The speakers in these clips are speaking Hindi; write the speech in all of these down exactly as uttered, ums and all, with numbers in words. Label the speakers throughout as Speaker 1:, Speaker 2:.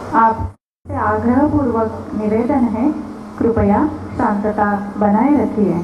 Speaker 1: आपसे आग्रहपूर्वक निवेदन है, कृपया शांतता बनाए रखिए।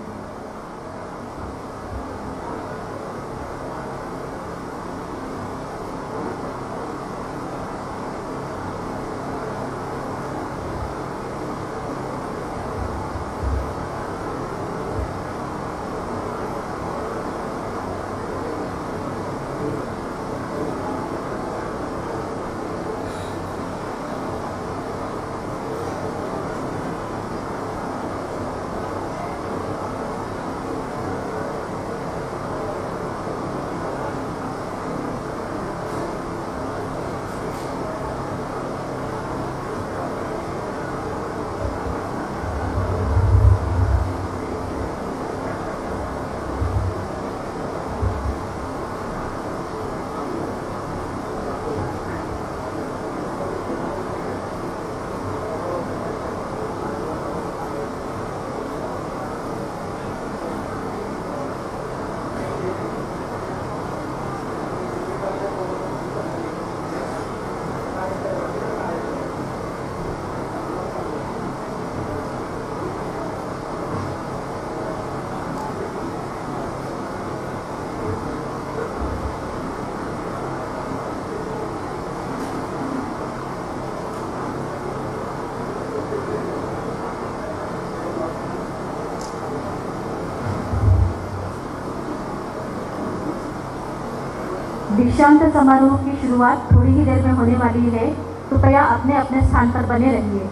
Speaker 1: दीक्षांत समारोह की शुरुआत थोड़ी ही देर में होने वाली है। कृपया अपने अपने स्थान पर बने रहिए।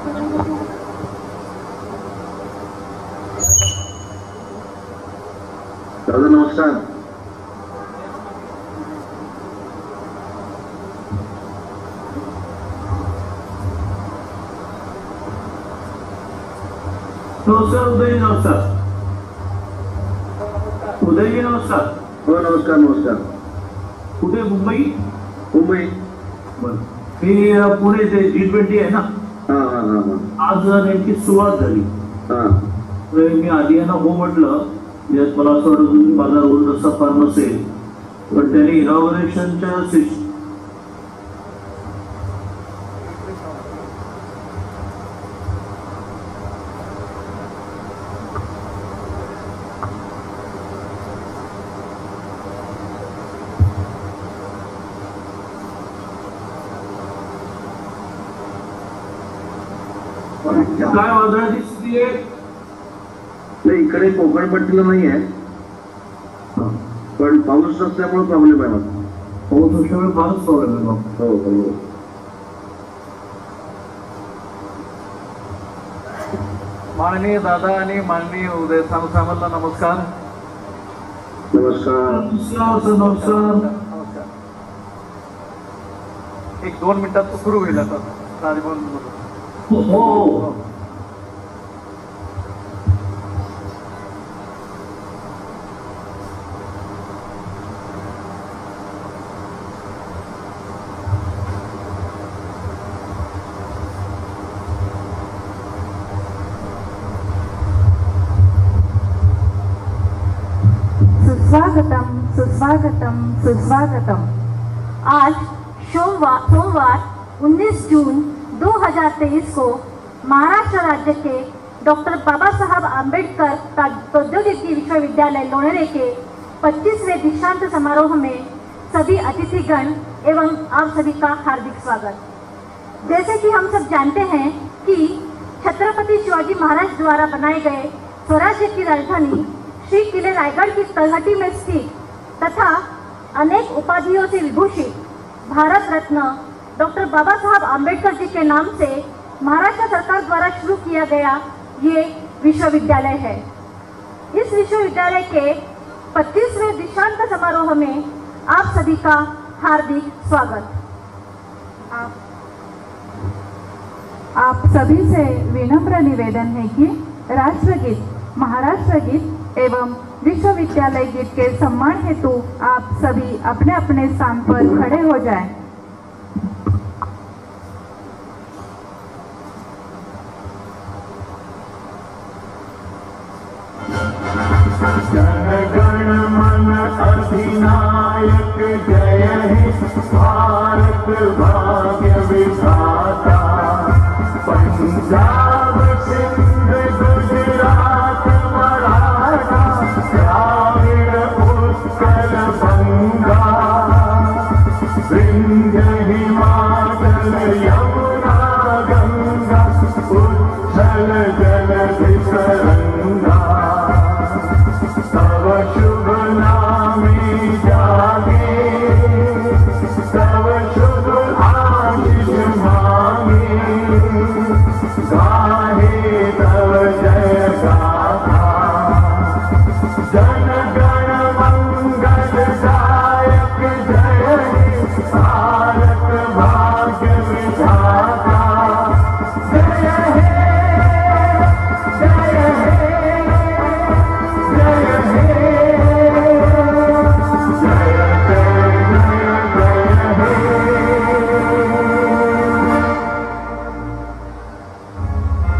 Speaker 2: दादा नमस्कार.
Speaker 3: नमस्कार उदय, नमस्कार उदयजी, नमस्कार.
Speaker 2: हो नमस्कार. नमस्कार.
Speaker 3: कुठे? मुंबई.
Speaker 2: मुंबई.
Speaker 3: बरं, मी पुणे ते जी ट्वेंटी आहे ना.
Speaker 2: हा हा हा हा
Speaker 3: आज नेमकी सुरुवात झाली.
Speaker 2: हा
Speaker 3: मी आधी यांना हो म्हटलं. यात मला असं वाटत की माझा रोल तसा फार नसेल, पण त्यांनी इनॉग्रेशनच्या सिस्टम काय वादळाची स्थिती आहे?
Speaker 2: नाही, इकडे कोकण पट्टीला नाही आहे, पण पाऊस नसल्यामुळे प्रॉब्लेम आहे. मला
Speaker 3: पाऊस असल्यामुळे फारच प्रॉब्लेम आहे.
Speaker 2: हो हो.
Speaker 4: माननीय दादा आणि माननीय उदय सामंतला नमस्कार.
Speaker 2: नमस्कार.
Speaker 3: नमस्कार. नमस्कार.
Speaker 4: एक दोन मिनिटात सुरू होईल आता राजभवन.
Speaker 3: हो हो.
Speaker 1: सुस्वागतम सुस्वागतम सुस्वागतम. आज सोमवार सोमवार उन्नीस जून दो हज़ार तेईस को महाराष्ट्र राज्य के डॉक्टर बाबा साहब आम्बेडकर प्रौद्योगिकी विश्वविद्यालय लोणेरे के पच्चीसवें दीक्षांत समारोह में सभी अतिथिगण एवं आप सभी का हार्दिक स्वागत. जैसे कि हम सब जानते हैं कि छत्रपति शिवाजी महाराज द्वारा बनाए गए स्वराज्य की राजधानी श्री किले रायगढ़ की तलहटी में स्थित तथा अनेक उपाधियों से विभूषित भारत रत्न डॉक्टर बाबा साहब आम्बेडकर जी के नाम से महाराष्ट्र सरकार द्वारा शुरू किया गया ये विश्वविद्यालय है. इस विश्वविद्यालय के पच्चीसवें दीक्षांत समारोह में आप सभी का हार्दिक स्वागत.
Speaker 5: आप, आप सभी से विनम्र निवेदन है कि राष्ट्रगीत, महाराष्ट्र गीत एवं विश्वविद्यालय गीत के सम्मान हेतु आप सभी अपने अपने स्थान पर खड़े हो जाएं.
Speaker 6: जनगण मन अधिनायक जय हे भारत भाग्य विधाता. पंजाब सिंध गुजरात मराठा द्राविड़ उत्कल बंगा. विंध्य हिमाचल यमुना गंगा उच्छल जलधि तरंगा. तव शुभ नामे जागे तव शुभ आशीष मांगे. गाहे तव जय गाथा. जन गण मंगल दायक जय हे भारत भाग्य विधाता. जय हे जय हे जय हे जय जय जय जय हे.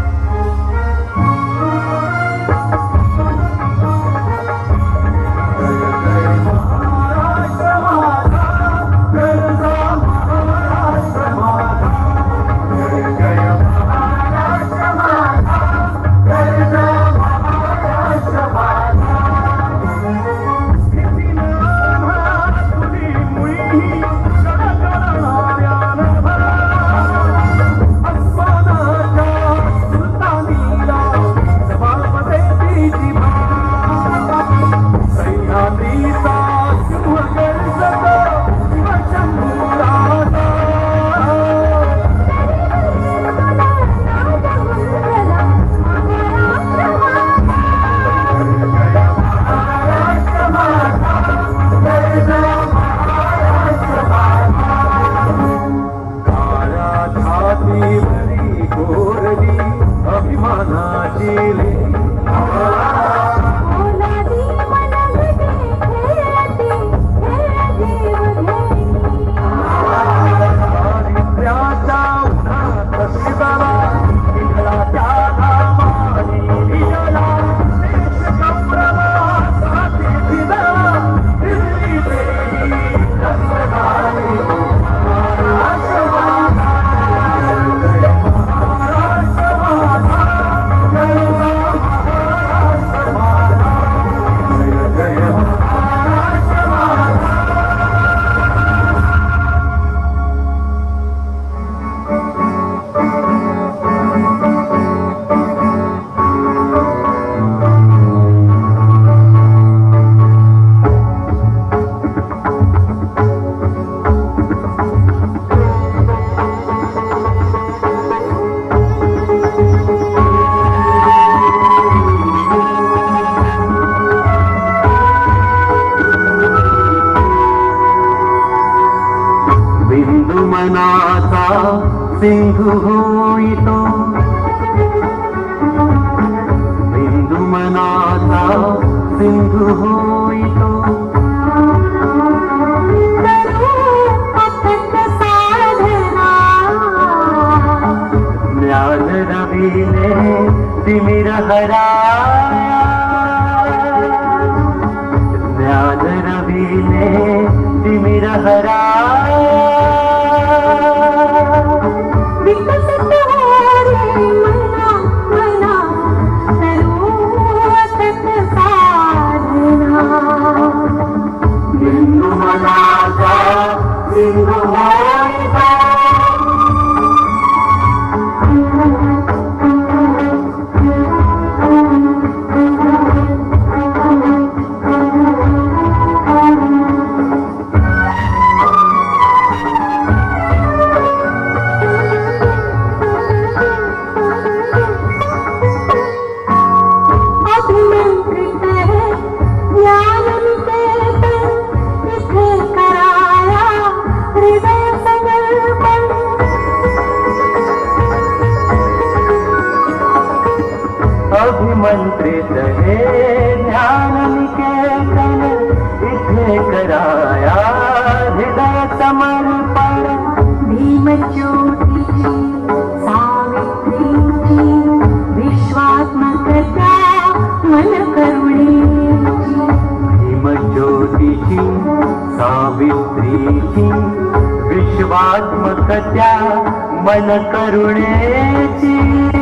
Speaker 6: बिंदू मनाचा सिंधू होईतो, बिंदू मनाचा सिंधू होईतो. ज्ञान रवीने तिमिर हराया, ज्ञान रवीने तिमिर हराया.
Speaker 1: विकसित हो रे मना मना, सर्वोतक साधना.
Speaker 6: बिंदू मनाचा सिंधू होईतो. अभिमंत्रित हे ज्ञान निकेतन, इथे कराया हृदय समर्पण.
Speaker 1: भीमज्योतीची सावित्रीची, विश्वात्मकता मन करुणेची.
Speaker 6: भीमज्योतीची सावित्रीची, विश्वात्मकत्या मन करुणेची.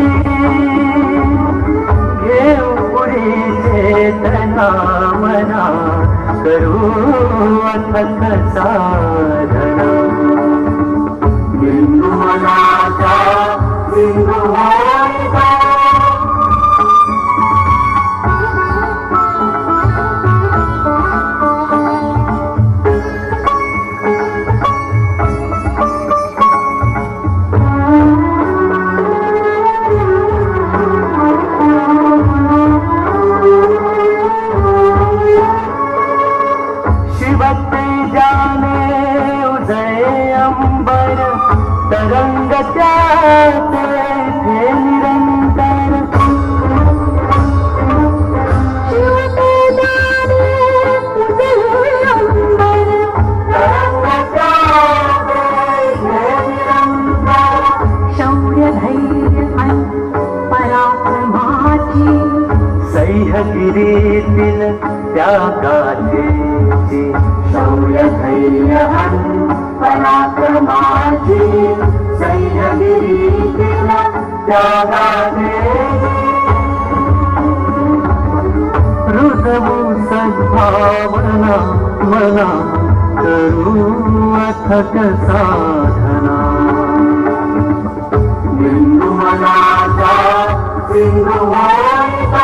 Speaker 6: घेऊ पुढे चेतना मना, करू अथक साधना. बिंदू मनाचा सिंधू होईतो. तरंग त्याचे निरंतर.
Speaker 1: शौर्य धैर्य पराक्रमाची,
Speaker 6: सह्यगिरीतील त्यागाची. शौर्य धैर्य पराक्रमाची, सह्यगिरीतील त्यागाची. हृदवू सद्भावना मना, करू अथक साधना. बिंदू मनाचा सिंधू होईतो.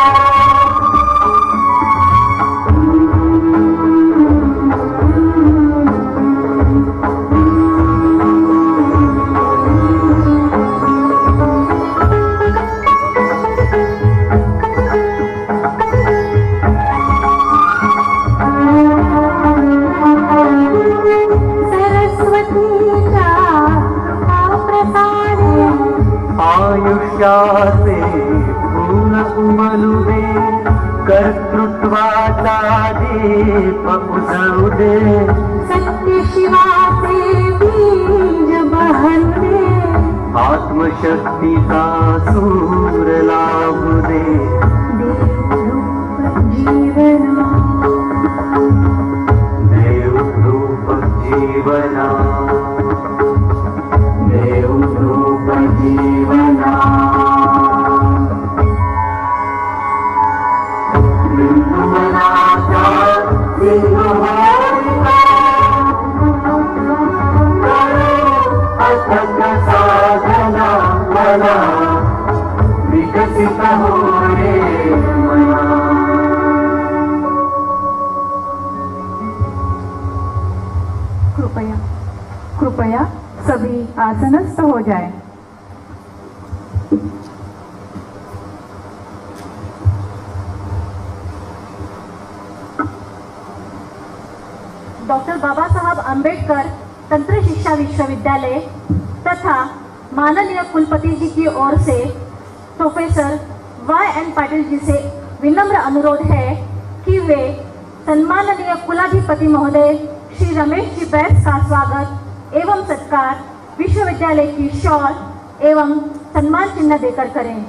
Speaker 6: आयुष्याचे फूल उमलू दे, कर्तृत्वाचा दीप उजळू दे.
Speaker 1: सत्य शिवाचे बीज बहरू दे,
Speaker 6: आत्मशक्तीचा सूर लाभू दे.
Speaker 1: देवरूप जीवना,
Speaker 6: देवरूप जीवना, देवरूप जीवना. बिंदू मनाचा सिंधू होईतो. अथक साधना मना, विकसित हो रे मना.
Speaker 5: कृपया कृपया सभी आसनस्थ हो जाएं.
Speaker 1: डॉक्टर बाबासाहेब आंबेडकर तंत्र शिक्षा विश्वविद्यालय तथा माननीय कुलपति जी की ओर से professor Y N Patil ji से विनम्र अनुरोध है कि वे सम्माननीय कुलाधिपति महोदय श्री रमेश जी बैस का स्वागत एवं सत्कार विश्वविद्यालय की शॉल एवं सम्मान चिन्ह देकर करें।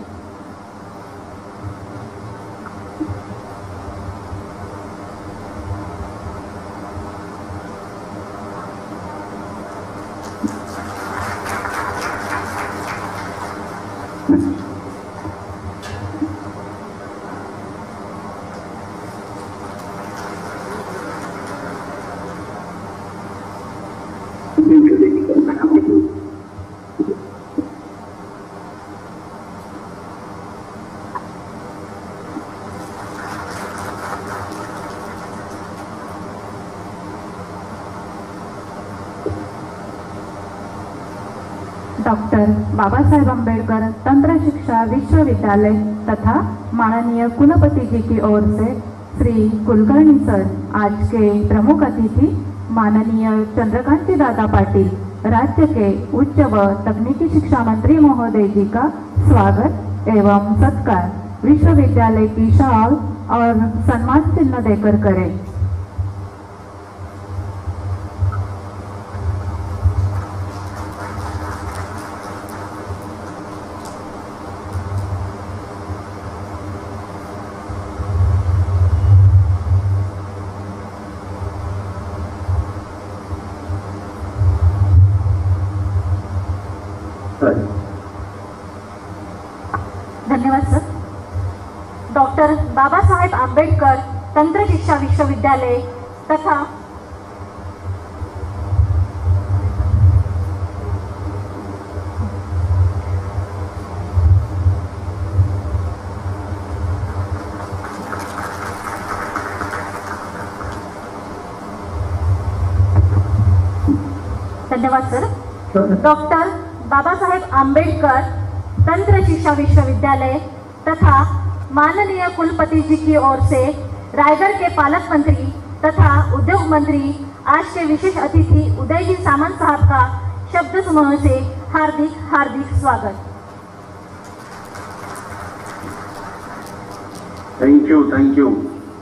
Speaker 5: डॉक्टर बाबा साहेब अम्बेडकर तंत्र शिक्षा विश्वविद्यालय तथा माननीय कुलपति जी की ओर से श्री कुलकर्णी सर, आज के प्रमुख अतिथि माननीय चंद्रकांत दादा पाटिल, राज्य के उच्च व तकनीकी शिक्षा मंत्री महोदय जी का स्वागत एवं सत्कार विश्वविद्यालय की शॉल और सम्मान चिन्ह देकर करें।
Speaker 1: धन्यवाद सर। डॉक्टर बाबा साहेब आंबेडकर तंत्र शिक्षा विश्वविद्यालय तथा धन्यवाद सर। डॉक्टर बाबा साहेब आंबेडकर तंत्र शिक्षा विश्वविद्यालय तथा माननीय कुलपति जी की ओर से रायगढ़ के पालक मंत्री तथा उद्योग मंत्री आज के विशेष अतिथि उदय जी सामंत साहब का शब्द समूह से हार्दिक हार्दिक स्वागत।
Speaker 2: Thank you thank you.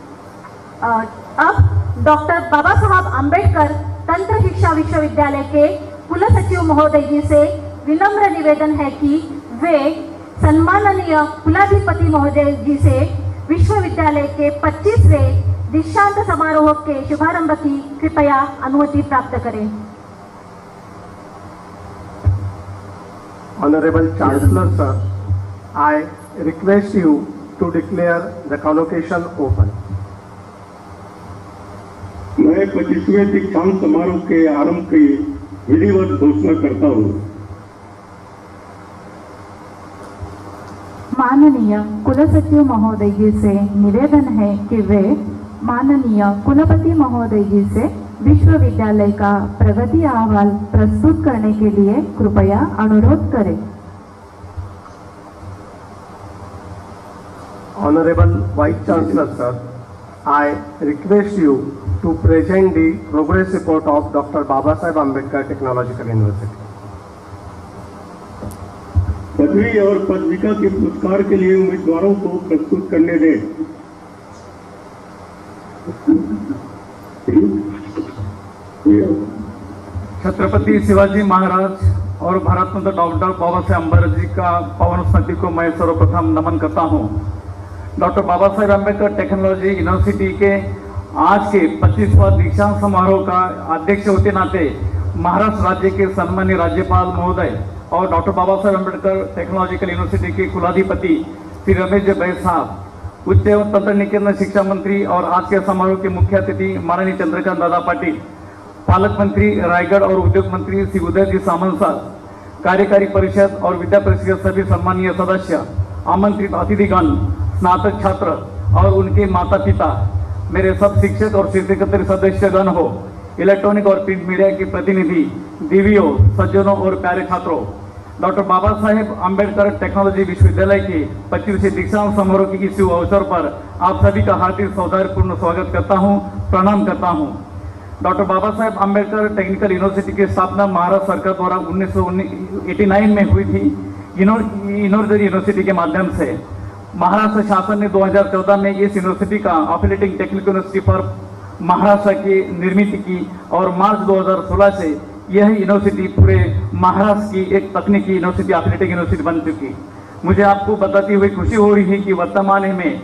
Speaker 1: अब डॉक्टर बाबा साहब आंबेडकर तंत्र शिक्षा विश्वविद्यालय के कुलसचिव महोदय जी से विनम्र निवेदन है कि वे सम्माननीय कुलाधिपति महोदय जी से विश्वविद्यालय के पच्चीसवें दीक्षांत समारोह के शुभारंभ की कृपया अनुमति प्राप्त करें।
Speaker 7: Honorable Chancellor Sir, I request you to declare the convocation open.
Speaker 2: मैं पच्चीसवें दीक्षांत समारोह के आरंभ की विधिवत घोषणा करता हूँ।
Speaker 5: माननीय कुलसचिव महोदय जी से निवेदन है कि वे माननीय कुलपति महोदय जी से विश्वविद्यालय का प्रगति अहवाल प्रस्तुत करने के लिए कृपया अनुरोध करें।
Speaker 7: Honorable Vice Chancellor Sir, I request you to present the progress report of Doctor Baba Saheb Ambedkar Technological University.
Speaker 2: पदवी और पदविका के पुरस्कार के लिए उम्मीदवारों को प्रस्तुत करने दें।
Speaker 4: छत्रपति शिवाजी महाराज और भारत रत्न डॉक्टर बाबा साहेब अम्बेडकर जी का पावन स्मृति को मैं सर्वप्रथम नमन करता हूं। Doctor Baba Saheb Ambedkar technology university के आज के पच्चीसवां दीक्षांत समारोह का अध्यक्ष होते नाते महाराष्ट्र राज्य के सम्मानीय राज्यपाल महोदय और doctor Baba Saheb Ambedkar technological university के कुलाधिपति श्री रमेश जी बैस साहब, उच्च एवं तंत्र निकेतन शिक्षा मंत्री और आज के समारोह के मुख्य अतिथि माननीय चंद्रकांत दादा पाटिल, पालक मंत्री रायगढ़ और उद्योग मंत्री श्री उदय जी सामंत साहब, कार्यकारी परिषद और विद्या परिषद के सभी सम्मानीय सदस्य, आमंत्रित अतिथिगण, स्नातक छात्र और उनके माता पिता, मेरे सब शिक्षक और शिक्षकेतर सदस्यगण हो, इलेक्ट्रॉनिक और प्रिंट मीडिया के प्रतिनिधि, दीवियों, सज्जनों और प्यारे छात्रों, डॉक्टर बाबा साहेब आंबेडकर टेक्नोलॉजी विश्वविद्यालय के पच्चीसवें दीक्षांत समारोह के इस अवसर पर आप सभी का हार्दिक सौहार्दपूर्ण स्वागत करता हूं, प्रणाम करता हूं। Doctor Baba Saheb Ambedkar technical university की स्थापना महाराष्ट्र सरकार द्वारा उन्नीस सौ नवासी में हुई थी। इनोवेटर यूनिवर्सिटी के माध्यम से महाराष्ट्र शासन ने दो हज़ार चौदह में इस यूनिवर्सिटी का affiliating technical university for Maharashtra की निर्मित की और मार्च दो हज़ार सोलह से यह यूनिवर्सिटी पूरे महाराष्ट्र की एक तकनीकी यूनिवर्सिटी अफिलेटिंग यूनिवर्सिटी बन चुकी। मुझे आपको बताती हुई खुशी हो रही है कि वर्तमान में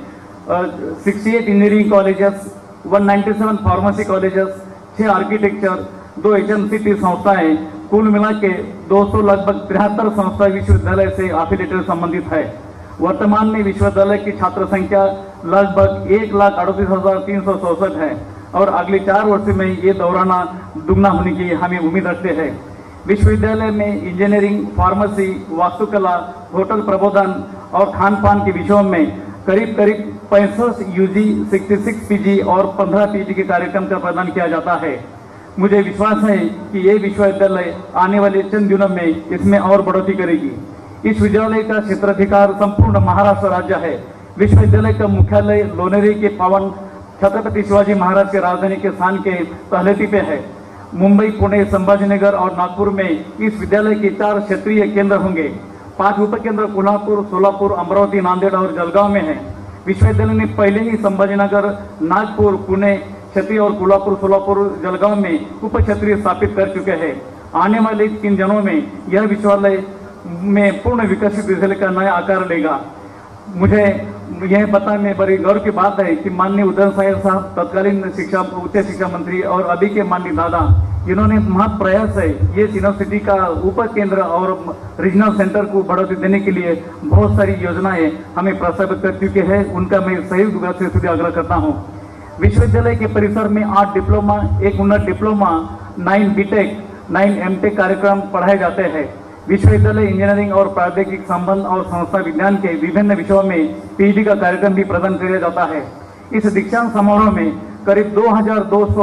Speaker 4: सिक्सटी एट इंजीनियरिंग कॉलेजेस, एक सौ सत्तानवे फार्मेसी कॉलेजेस, छह आर्किटेक्चर, दो एच एम सी टी संस्थाएं, कुल मिला के दो सौ लगभग तिहत्तर संस्था विश्वविद्यालय से अफिलेटेड संबंधित है। वर्तमान में विश्वविद्यालय की छात्र संख्या लगभग एक लाख अड़तीस हजार तीन सौ चौसठ है और अगले चार वर्ष में ये दौराना दुगना होने की हमें उम्मीद रखते हैं। विश्वविद्यालय में इंजीनियरिंग, फार्मेसी, वास्तुकला, होटल प्रबंधन और खान पान के विषयों में करीब करीब पैंसठ यूजी, छियासठ पीजी और पंद्रह पीजी के कार्यक्रम का प्रदान किया जाता है। मुझे विश्वास है कि ये विश्वविद्यालय आने वाले चंद दिनों में इसमें और बढ़ोतरी करेगी। इस विद्यालय का क्षेत्राधिकार संपूर्ण महाराष्ट्र राज्य है। विश्वविद्यालय का मुख्यालय लोणेरे के पावन छत्रपति शिवाजी महाराज के राजधानी के स्थान के तलहटी पे है। मुंबई, पुणे, संभाजीनगर और नागपुर में इस विद्यालय के चार क्षेत्रीय केंद्र होंगे। पांच उपकेंद्र कोल्हापुर, सोलापुर, अमरावती, नांदेड़ और जलगांव में है। विश्वविद्यालय ने पहले ही संभाजीनगर, नागपुर, पुणे क्षेत्रीय और कोल्हापुर, सोलापुर, जलगांव में उप क्षेत्रीय स्थापित कर चुके हैं। आने वाले तीन दिनों में यह विश्वविद्यालय में पूर्ण विकसित विद्यालय का नया आकार लेगा। मुझे यह पता में बड़ी गौरव की बात है कि माननीय उदयन साहेब साहब तत्कालीन शिक्षा उच्च शिक्षा मंत्री और अभी के माननीय दादा, इन्होंने महत् प्रयास है ये यूनिवर्सिटी का उप केंद्र और रीजनल सेंटर को बढ़ोतरी देने के लिए बहुत सारी योजनाएं हमें प्रस्तावित कर चुके हैं। उनका मैं सहयोग विभाग से आग्रह करता हूँ। विश्वविद्यालय के परिसर में आठ डिप्लोमा, एक उन्नत diploma, nine BTech, nine MTech कार्यक्रम पढ़ाए जाते हैं। विश्वविद्यालय इंजीनियरिंग और प्रौद्योगिक संबंध और संस्था विज्ञान के विभिन्न विषयों में पीएचडी का कार्यक्रम भी प्रदान किया जाता है। इस दीक्षांत समारोह में करीब दो हजार दो सौ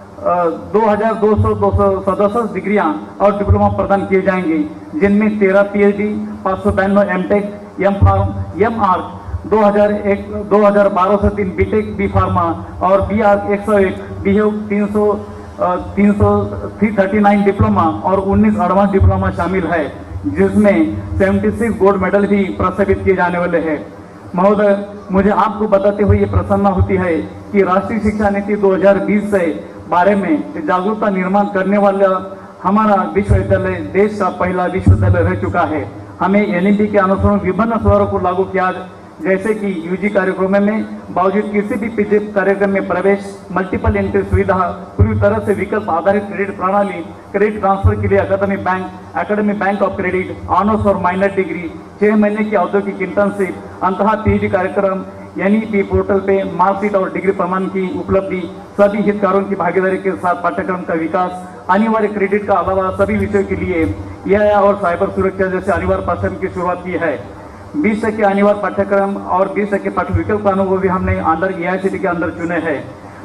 Speaker 4: दो हजार दो सौ दो सौ सदस्य डिग्रियां और डिप्लोमा प्रदान किए जाएंगे, जिनमें तेरह पीएचडी, पाँच सौ बानवे MTech, M pharm, M arch, दो हजार एक दो हजार बारह से तीन बीटेक, बी फार्मा और बी आर्क एक सौ एक, बी तीन सौ तीन सौ थर्टी नाइन डिप्लोमा और उन्नीस एडवांस डिप्लोमा शामिल है, जिसमें छिहत्तर गोल्ड मेडल भी प्रस्तावित किए जाने वाले हैं। महोदय, मुझे आपको बताते हुए ये प्रसन्नता होती है कि राष्ट्रीय शिक्षा नीति दो हज़ार बीस से बारे में जागरूकता निर्माण करने वाला हमारा विश्वविद्यालय देश का पहला विश्वविद्यालय रह चुका है। हमें एनईपी के अनुसार विभिन्न स्वरों को लागू किया, जैसे कि यूजी कार्यक्रमों में बावजूद किसी भी पीजी कार्यक्रम में प्रवेश, मल्टीपल एंट्री सुविधा, पूरी तरह से विकल्प आधारित क्रेडिट प्रणाली, क्रेडिट ट्रांसफर के लिए academic bank, academic bank of credit, honours और माइनर डिग्री, छह महीने की औद्योगिक इंटर्नशिप, अंतः पीजी कार्यक्रम, एनईपी पोर्टल पे मार्कशीट और डिग्री प्रमाण की उपलब्धि, सभी हितधारकों की भागीदारी के साथ पाठ्यक्रम का विकास, अनिवार्य क्रेडिट का अलावा सभी विषयों के लिए यह और साइबर सुरक्षा जैसे अनिवार्य पाठ्यक्रम की शुरुआत की है। बीस टके अनिवार्य पाठ्यक्रम और बीस टके पाठ्य विकल्प अनुभव भी हमने अंडर एआईसीटी के अंदर चुने हैं।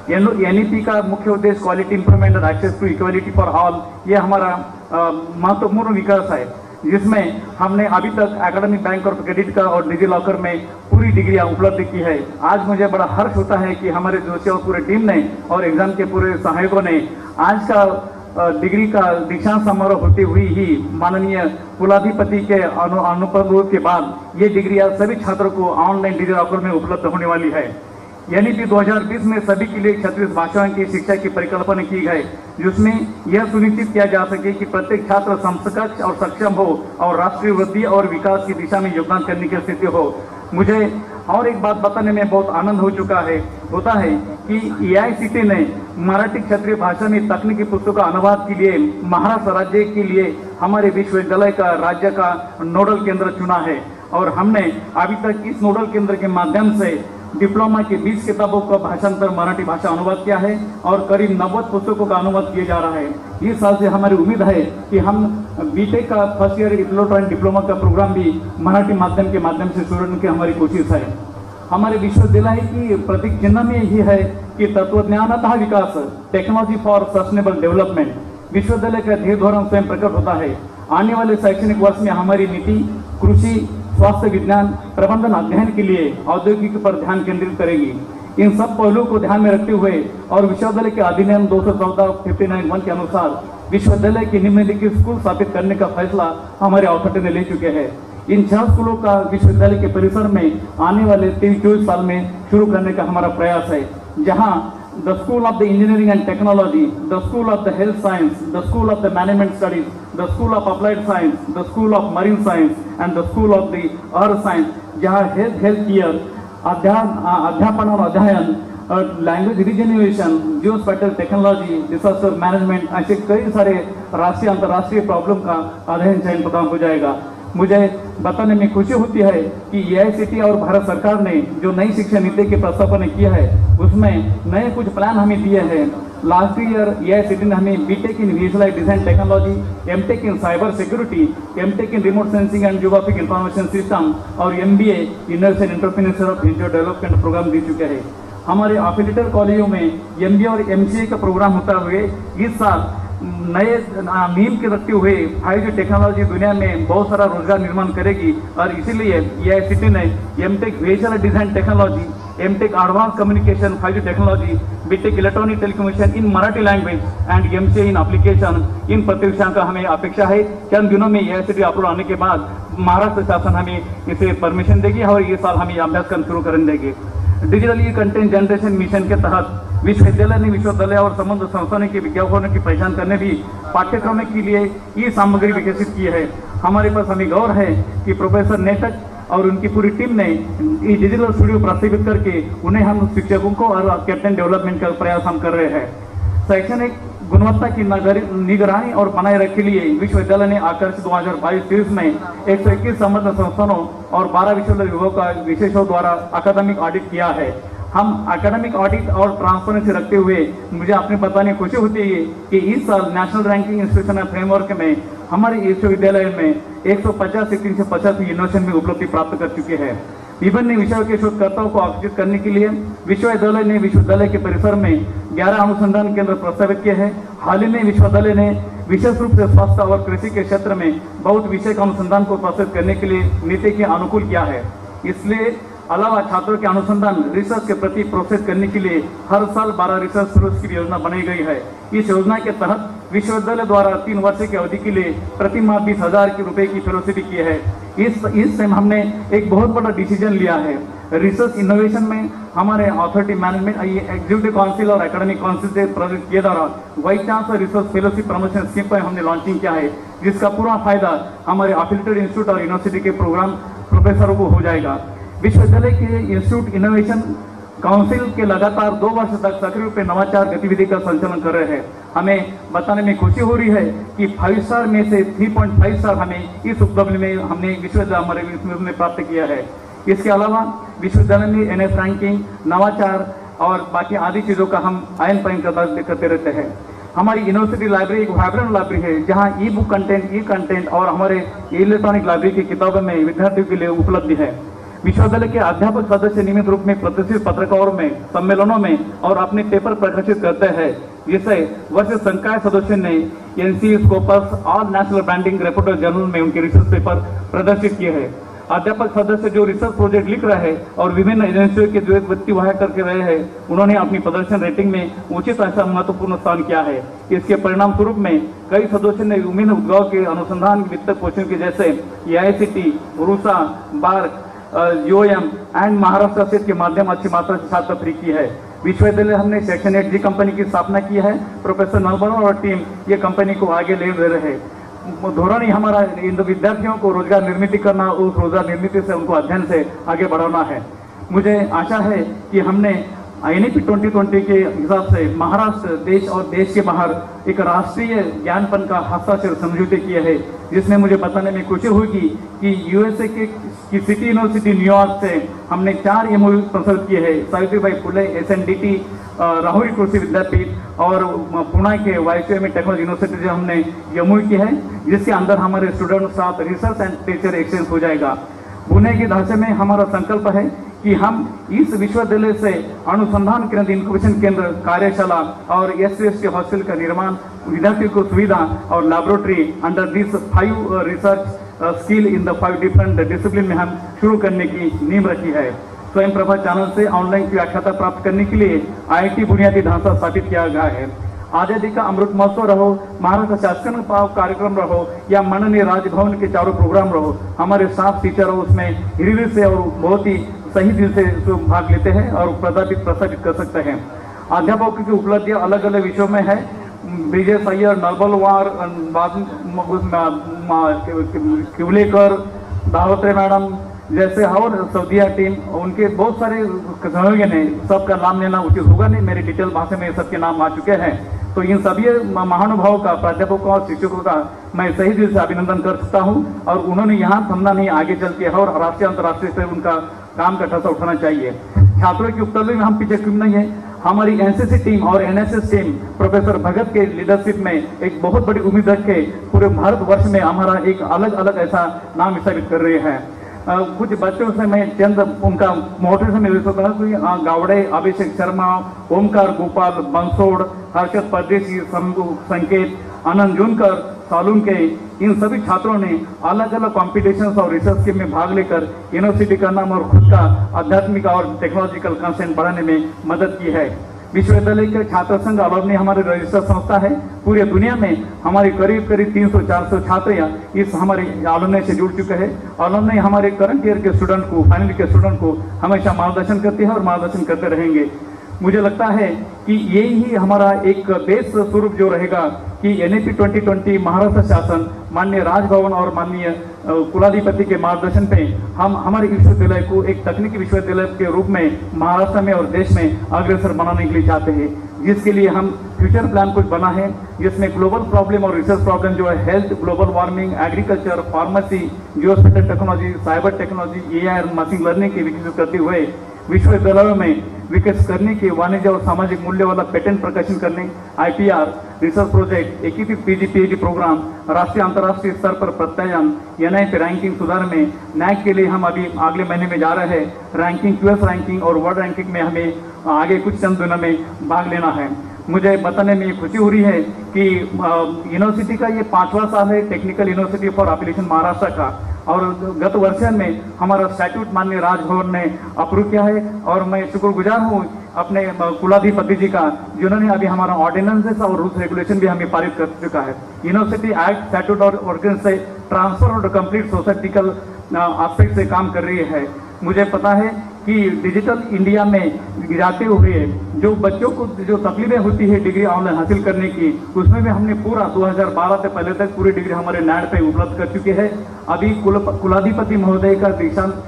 Speaker 4: एनईपी का मुख्य उद्देश्य क्वालिटी इंप्रूवमेंट और access to equality for all, ये हमारा महत्वपूर्ण विकास है, जिसमें हमने अभी तक एकेडमिक बैंक ऑफ क्रेडिट का और डिजी लॉकर में पूरी डिग्रियां उपलब्ध की है। आज मुझे बड़ा हर्ष होता है कि हमारे दोस्तों और पूरे टीम ने और एग्जाम के पूरे सहायकों ने आज का डिग्री का दीक्षांत समारोह होते हुए ही माननीय कुलाधिपति के अनु अनुरोध के बाद ये डिग्रियां सभी छात्रों को ऑनलाइन डिजी लॉकर में उपलब्ध होने वाली है। यानी कि दो हज़ार बीस में सभी के लिए छत्तीस भाषाओं की शिक्षा की परिकल्पना की गई, जिसमें यह सुनिश्चित किया जा सके कि प्रत्येक छात्र समकक्ष और सक्षम हो और राष्ट्रीय वृद्धि और विकास की दिशा में योगदान करने की स्थिति हो। मुझे और एक बात बताने में बहुत आनंद हो चुका है होता है कि एआईसीटी ने मराठी क्षेत्रीय भाषा में तकनीकी पुस्तकों का अनुवाद के लिए महाराष्ट्र राज्य के लिए हमारे विश्वविद्यालय का राज्य का नोडल केंद्र चुना है और हमने अभी तक इस नोडल केंद्र के माध्यम से डिप्लोमा की बीस किताबों का भाषांतर मराठी भाषा अनुवाद किया है और करीब नब्बे पुस्तकों का अनुवाद किया जा रहा है। इस साल से हमारी उम्मीद है कि हम बीटेक का फर्स्ट ईयर इलेक्ट्रॉनिक डिप्लोमा का प्रोग्राम भी मराठी माध्यम के माध्यम से शुरू करने की हमारी कोशिश है। हमारे विश्वविद्यालय की प्रतीक चिन्ह में यही है कि तत्वज्ञानतः विकास, टेक्नोलॉजी फॉर सस्टेनेबल डेवलपमेंट, विश्वविद्यालय का ध्येय धोरण स्वयं प्रकट होता है। आने वाले शैक्षणिक वर्ष में हमारी नीति कृषि, स्वास्थ्य विज्ञान, प्रबंधन अध्ययन के लिए औद्योगिक पर ध्यान केंद्रित करेगी। इन सब पहलुओं को ध्यान में रखते हुए और विश्वविद्यालय के अधिनियम दो सौ चौदह फिफ्टी नाइन वन के अनुसार विश्वविद्यालय की निम्नलिखित स्कूल स्थापित करने का फैसला हमारे अथॉरिटी ने ले चुके हैं। इन छह स्कूलों का विश्वविद्यालय के परिसर में आने वाले तीन चौबीस साल में शुरू करने का हमारा प्रयास है, जहां the school of the engineering and technology, the school of the health science, the school of the management studies, the school of applied science, the school of marine science and the school of the earth science, जहां हेल्थ हेल्थ केयर, अध्यापन और अध्ययन, language regeneration, geo spatial technology, disaster management, ऐसे कई सारे राष्ट्रीय अंतर्राष्ट्रीय प्रॉब्लम का अध्ययन चयन प्रदान हो जाएगा। मुझे बताने में खुशी होती है कि ए आई सी टी और भारत सरकार ने जो नई शिक्षा नीति के प्रस्तावना किया है उसमें नए कुछ प्लान हमें दिए हैं। Last year A I C T ने हमें B tech in visualize design technology, M tech in cyber security, M tech in remote sensing and geographic information system और M B A innovation entrepreneurship of India development programme दी चुके हैं। हमारे एफिलिएटेड कॉलेजों में एम बी ए और एम सी ए का प्रोग्राम होता हुए इस साल नए नीम के रखते हुए फाइव जी टेक्नोलॉजी दुनिया में बहुत सारा रोजगार निर्माण करेगी और इसीलिए ए आई सी टी ने M tech visual design technology, M tech advance communication five G technology, B tech electronic telecommunication in Marathi language and M C A in application, इन प्रतियोगिताओं का हमें अपेक्षा है। चंद दिनों में ए आई सी टी अप्रूव आने के बाद महाराष्ट्र शासन हमें इसे परमिशन देगी और ये साल हमें अभ्यासक्रम शुरू कर देंगे। Digital e content generation mission के तहत विश्वविद्यालय ने विश्वविद्यालय और संबद्ध संस्थानों के विज्ञापनों की पहचान करने भी पाठ्यक्रम के लिए ई सामग्री विकसित की है। हमारे पास हमें गौर है कि प्रोफेसर नेटक और उनकी पूरी टीम ने ई डिजिटल स्टूडियो प्रस्तावित करके उन्हें हम शिक्षकों को और कैप्टन डेवलपमेंट का प्रयास हम कर रहे हैं। शैक्षणिक गुणवत्ता की निगरानी और बनाए रखने के लिए विश्वविद्यालय ने आकर्ष दो हजार बाईस तेईस में एक सौ इक्कीस संबद्ध संस्थानों और बारह विश्वविद्यालय विभागों का विशेषज्ञों द्वारा अकादमिक ऑडिट किया है। हम एकेडमिक ऑडिट और ट्रांसपेरेंसी रखते हुए मुझे आपने बताने खुशी होती है कि इस साल नेशनल रैंकिंग इंस्टीट्यूशन फ्रेमवर्क में हमारे विश्वविद्यालय में एक सौ पचास से तीन सौ पचास इनोवेशन में उपलब्धि प्राप्त कर चुके हैं। विभिन्न विषयों के शोधकर्ताओं को आकर्षित करने के लिए विश्वविद्यालय ने विश्वविद्यालय के परिसर में ग्यारह अनुसंधान केंद्र प्रस्तावित किए हैं। हाल ही में विश्वविद्यालय ने विशेष रूप से स्वास्थ्य और कृषि के क्षेत्र में बहुत विषय का अनुसंधान को प्रोत्साहित करने के लिए नीति के अनुकूल किया है। इसलिए अलावा छात्रों के अनुसंधान रिसर्च के प्रति प्रोत्साहित करने के लिए हर साल बारह रिसर्च फेलोज की योजना बनाई गई है। इस योजना के तहत विश्वविद्यालय द्वारा तीन वर्ष की अवधि के लिए प्रति माह बीस हजार की रुपए की फेलोशिप की है। इस इस टाइम हमने एक बहुत बड़ा डिसीजन लिया है। रिसर्च इनोवेशन में हमारे अथॉरिटी मैनेजमेंट एग्जीक्यूटिव काउंसिल और एकेडमिक काउंसिल से प्रोजेक्ट के द्वारा vice chancellor research fellowship promotion scheme पर हमने लॉन्चिंग किया है, जिसका पूरा फायदा हमारे एफिलिएटेड इंस्टीट्यूट और यूनिवर्सिटी के प्रोग्राम प्रोफेसरों को हो जाएगा। विश्वविद्यालय के इंस्टीट्यूट इनोवेशन काउंसिल के लगातार दो वर्ष तक सक्रिय रूप से नवाचार गतिविधि का संचालन कर रहे हैं। हमें बताने में खुशी हो रही है कि फाइव स्टार में से तीन पॉइंट पाँच स्टार हमें इस उपलब्धि में हमने विश्वविद्यालय हमारे विश्वविद्यालय में प्राप्त किया है। इसके अलावा विश्वविद्यालय में एन एस रैंकिंग, नवाचार और बाकी आदि चीज़ों का हम आयन पायन करते रहते हैं। हमारी यूनिवर्सिटी लाइब्रेरी एक वाइब्रेंट लाइब्रेरी है, जहां e book content, e content और हमारे इलेक्ट्रॉनिक लाइब्रेरी की किताबों में विद्यार्थियों के लिए उपलब्ध है। विश्वविद्यालय के अध्यापक सदस्य नियमित रूप में प्रतिष्ठित पत्रकारों में, सम्मेलनों में और अपने पेपर प्रकाशित करते हैं, जिसे वरिष्ठ संकाय सदस्य ने एनसी स्कोपस और नेशनल ब्रांडिंग रिपोर्टर जर्नल में उनके रिसर्च पेपर प्रदर्शित किए हैं। अध्यापक सदस्य जो रिसर्च प्रोजेक्ट लिख रहे हैं और विभिन्न एजेंसियों के जो व्यक्ति वह करके रहे हैं, उन्होंने अपनी प्रदर्शन रेटिंग में उचित ऐसा महत्वपूर्ण स्थान किया है। इसके परिणाम स्वरूप में कई सदस्यों ने विभिन्न उद्योग के अनुसंधान वित्त पोषण के जैसे A I C T, RUSA, BARC, U M and Maharashtra state के माध्यम अच्छी मात्रा से छात्रवृत्ति की है। विश्वविद्यालय हमने सेक्शन एट जी कंपनी की स्थापना की है। प्रोफेसर नलबरा और टीम ये कंपनी को आगे ले रहे हैं। धोरण ही हमारा इन विद्यार्थियों को रोजगार निर्मित करना, उस रोजगार निर्मित से उनको अध्ययन से आगे बढ़ाना है। मुझे आशा है कि हमने N E P twenty twenty के हिसाब से महाराष्ट्र देश और देश के बाहर एक राष्ट्रीय ज्ञानपन का हस्ताक्षर समझौते किए हैं, जिसमें मुझे बताने में खुशी होगी कि यूएसए के की सिटी यूनिवर्सिटी न्यूयॉर्क से हमने चार एमओयू प्रस्तुत किए हैं। Savitribai Phule, S N D T, Rahul Krishi Vidyapeeth और पुणे के वाईसीएम टेक्नोलॉजी यूनिवर्सिटी से हमने एमओयू की है, जिसके अंदर हमारे student staff research and teacher exchange हो जाएगा। पुणे के ढांचे में हमारा संकल्प है कि हम इस विश्वविद्यालय से अनुसंधान केंद्र, इंक्यूबेशन केंद्र, कार्यशाला और S C S T hostel का निर्माण, विद्यार्थियों को सुविधा और laboratory under this five research skill in the five different discipline में हम शुरू करने की नींव रखी है। स्वयं प्रभा चैनल से ऑनलाइन की व्याख्याता प्राप्त करने के लिए आई आई टी बुनियादी ढांचा स्थापित किया गया है। आजादी का अमृत महोत्सव रहो, महाराष्ट्र शासन का कार्यक्रम रहो या माननीय राजभवन के चारों प्रोग्राम रहो, हमारे स्टाफ टीचर उसमें हिरियर से और बहुत ही सही दिल से भाग लेते हैं और प्रदर्शित प्रसारित कर सकते हैं। अध्यापकों की उपलब्धियां अलग अलग विषयों में है। ब्रिजेश अय्यर, नरबलवार, किवलेकर, दावत्रे मैडम जैसे और सऊदिया टीम, उनके बहुत सारे सहयोगी ने, सबका नाम लेना उचित होगा नहीं, मेरी डिटेल भाषा में सबके नाम आ चुके हैं। तो इन सभी महानुभावों का, प्राध्यापकों और शिक्षकों का मैं सही दिल से अभिनंदन कर सकता हूं और उन्होंने यहाँ थमना नहीं, आगे चल के और राष्ट्रीय अंतर्राष्ट्रीय से उनका काम का ठसा उठाना चाहिए। छात्रों की उपलब्धि में हम पीछे क्यों नहीं है। हमारी एन सी सी टीम और N S S team professor Bhagat के लीडरशिप में एक बहुत बड़ी उम्मीद रख के पूरे भारत वर्ष में हमारा एक अलग अलग ऐसा नाम स्थापित कर रहे हैं। Uh, कुछ बच्चों से मैं चंद उनका मोटिवेशन मिल सकता है। गावड़े, अभिषेक शर्मा, ओमकार गोपाल, बंसोड़, हर्षद परदेशी, संकेत, आनंद जूनकर, सालुंके, इन सभी छात्रों ने अलग अलग कॉम्पिटिशन्स और रिसर्च स्कीम में भाग लेकर यूनिवर्सिटी का नाम और खुद का आध्यात्मिक और टेक्नोलॉजिकल कंसेंट बढ़ाने में मदद की है। विश्वविद्यालय के छात्र संघ अलमनी हमारी रजिस्टर संस्था है। पूरी दुनिया में हमारी करीब करीब तीन सौ चार सौ छात्र इस हमारे अलमनी से जुड़ चुके हैं। अलमनी हमारे करंट ईयर के स्टूडेंट को, फाइनल के स्टूडेंट को हमेशा मार्गदर्शन करते हैं और मार्गदर्शन करते रहेंगे। मुझे लगता है कि यही ही हमारा एक देश स्वरूप जो रहेगा कि N A P twenty twenty Maharashtra शासन, माननीय राजभवन और माननीय कुलाधिपति के मार्गदर्शन पे हम हमारे विश्वविद्यालय को एक तकनीकी विश्वविद्यालय के रूप में महाराष्ट्र में और देश में अग्रसर बनाने के लिए चाहते हैं, जिसके लिए हम फ्यूचर प्लान कुछ बना है, जिसमें ग्लोबल प्रॉब्लम और रिसर्च प्रॉब्लम जो है health, global warming, agriculture, pharmacy, geospatial technology, cyber technology, A I और मशीन लर्निंग की विकसित करते हुए विश्वविद्यालयों में विकसित करने के वाणिज्य और सामाजिक मूल्य वाला पेटेंट प्रकाशन करने, I P R, research project, एकीकृत P G P H D programme, राष्ट्रीय अंतर्राष्ट्रीय स्तर पर प्रत्यायन, एन आई पी रैंकिंग सुधार में नैक के लिए हम अभी अगले महीने में जा रहे हैं। रैंकिंग, क्यूएस रैंकिंग और वर्ल्ड रैंकिंग में हमें आगे कुछ चंद दिनों में भाग लेना है। मुझे बताने में खुशी हो रही है कि यूनिवर्सिटी का ये पांचवा साल है technical university for application Maharashtra का, और गत वर्ष में हमारा स्टैट्यूट माननीय राजभवन ने अप्रूव किया है और मैं शुक्रगुजार हूँ अपने कुलाधिपति जी का, जिन्होंने अभी हमारा ऑर्डिनेंसेस और रूल्स रेगुलेशन भी हमें पारित कर चुका है। यूनिवर्सिटी एक्ट, स्टैट्यूट और ऑर्डिनेंस से ट्रांसफर और कंप्लीट सोसाइटिकल एस्पेक्ट से काम कर रही है। मुझे पता है कि डिजिटल इंडिया में जाते हुए जो बच्चों को जो तकलीफें होती है डिग्री ऑनलाइन हासिल करने की, उसमें भी हमने पूरा दो हज़ार बारह से पहले तक पूरी डिग्री हमारे नैड पे उपलब्ध कर चुके हैं। अभी कुल कुलाधिपति महोदय का दीक्षांत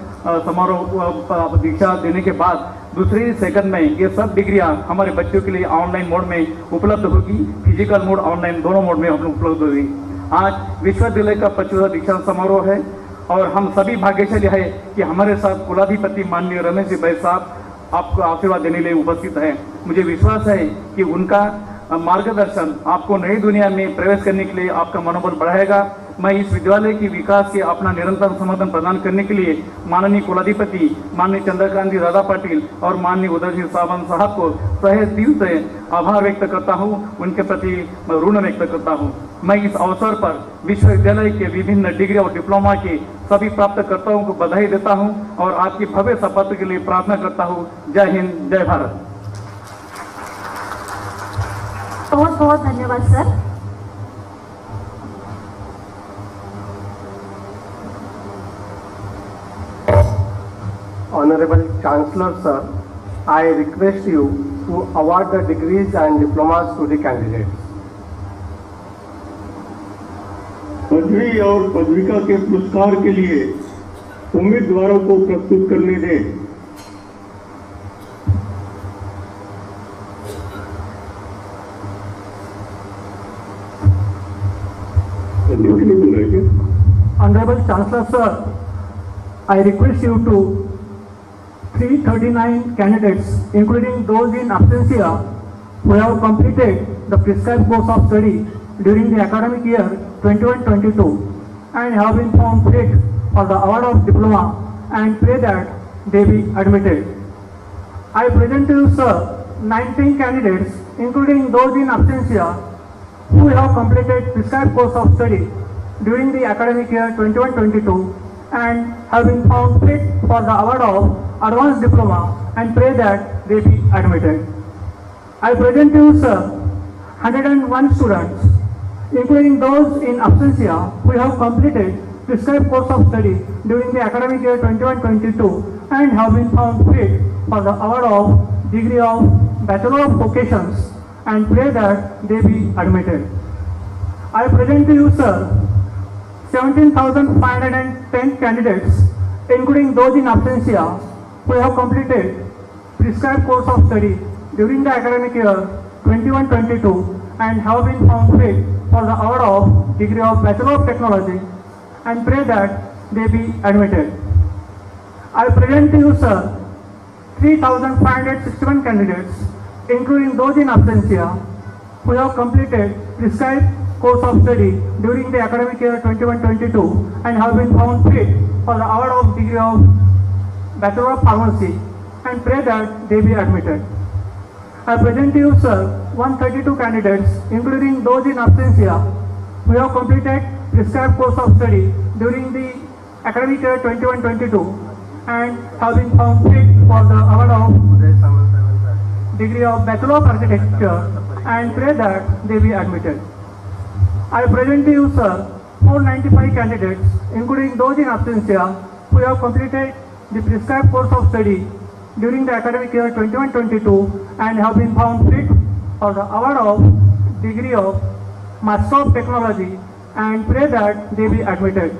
Speaker 4: समारोह दीक्षा देने के बाद दूसरे सेकंड में ये सब डिग्रियां हमारे बच्चों के लिए ऑनलाइन मोड में उपलब्ध होगी। फिजिकल मोड, ऑनलाइन दोनों मोड में हम उपलब्ध होगी। आज विश्वविद्यालय का पचहत्तरवां दीक्षांत समारोह है और हम सभी भाग्यशाली है कि हमारे साथ कुलाधिपति माननीय रमेश जी भाई साहब आपको आशीर्वाद देने के लिए उपस्थित है। मुझे विश्वास है कि उनका मार्गदर्शन आपको नई दुनिया में प्रवेश करने के लिए आपका मनोबल बढ़ाएगा। मैं इस विद्यालय की विकास के अपना निरंतर समर्थन प्रदान करने के लिए माननीय कुलाधिपति माननीय चंद्रकांत जी दादा पाटिल और माननीय उदय सिंह सावंत साहब को तहे दिल से आभार व्यक्त करता हूं, उनके प्रति ऋण व्यक्त करता हूं। मैं इस अवसर पर विश्वविद्यालय के विभिन्न डिग्री और डिप्लोमा के सभी प्राप्तकर्ताओं को बधाई देता हूं और आपकी भव्य सफलता के लिए प्रार्थना करता हूं। जय हिंद, जय भारत।
Speaker 1: बहुत बहुत धन्यवाद sir.
Speaker 7: Honorable Chancellor Sir, I request you to award the degrees and diplomas to the candidates.
Speaker 2: पदवी और पदविका के पुरस्कार के लिए उम्मीदवारों को प्रस्तुत करने दें।
Speaker 8: Honorable Chancellor Sir, I request you to three hundred thirty-nine candidates, including those in absentia, who have completed the prescribed course of study during the academic year twenty-one twenty-two and have been found fit for the award of diploma and pray that they be admitted. I present to you, sir, nineteen candidates, including those in absentia, who have completed prescribed course of study during the academic year twenty-one twenty-two and have been found fit for the award of advanced diploma and pray that they be admitted. I present to you, sir, one hundred one students, including those in absentia who have completed prescribed course of study during the academic year twenty-one twenty-two and have been found fit for the award of degree of Bachelor of Vocations and pray that they be admitted. I present to you, sir, seventeen thousand five hundred ten candidates, including those in absentia who have completed prescribed course of study during the academic year twenty-one twenty-two and have been found fit for the award of degree of Bachelor of Technology and pray that they be admitted. I present to you, sir, three thousand five hundred sixty-one candidates, including those in absentia who have completed prescribed course of study during the academic year twenty-one twenty-two and have been found fit for the award of degree of Bachelor of Pharmacy and pray that they be admitted. I present to you, sir, one hundred thirty-two candidates, including those in absentia who have completed prescribed course of study during the academic year twenty-one twenty-two and have been found fit for the award of degree of Bachelor of Architecture and pray that they be admitted. I present to you, sir, four hundred ninety-five candidates, including those in absentia who have completed the prescribed course of study during the academic year twenty-one twenty-two and have been found fit for the award of degree of Master of Technology and pray that they be admitted.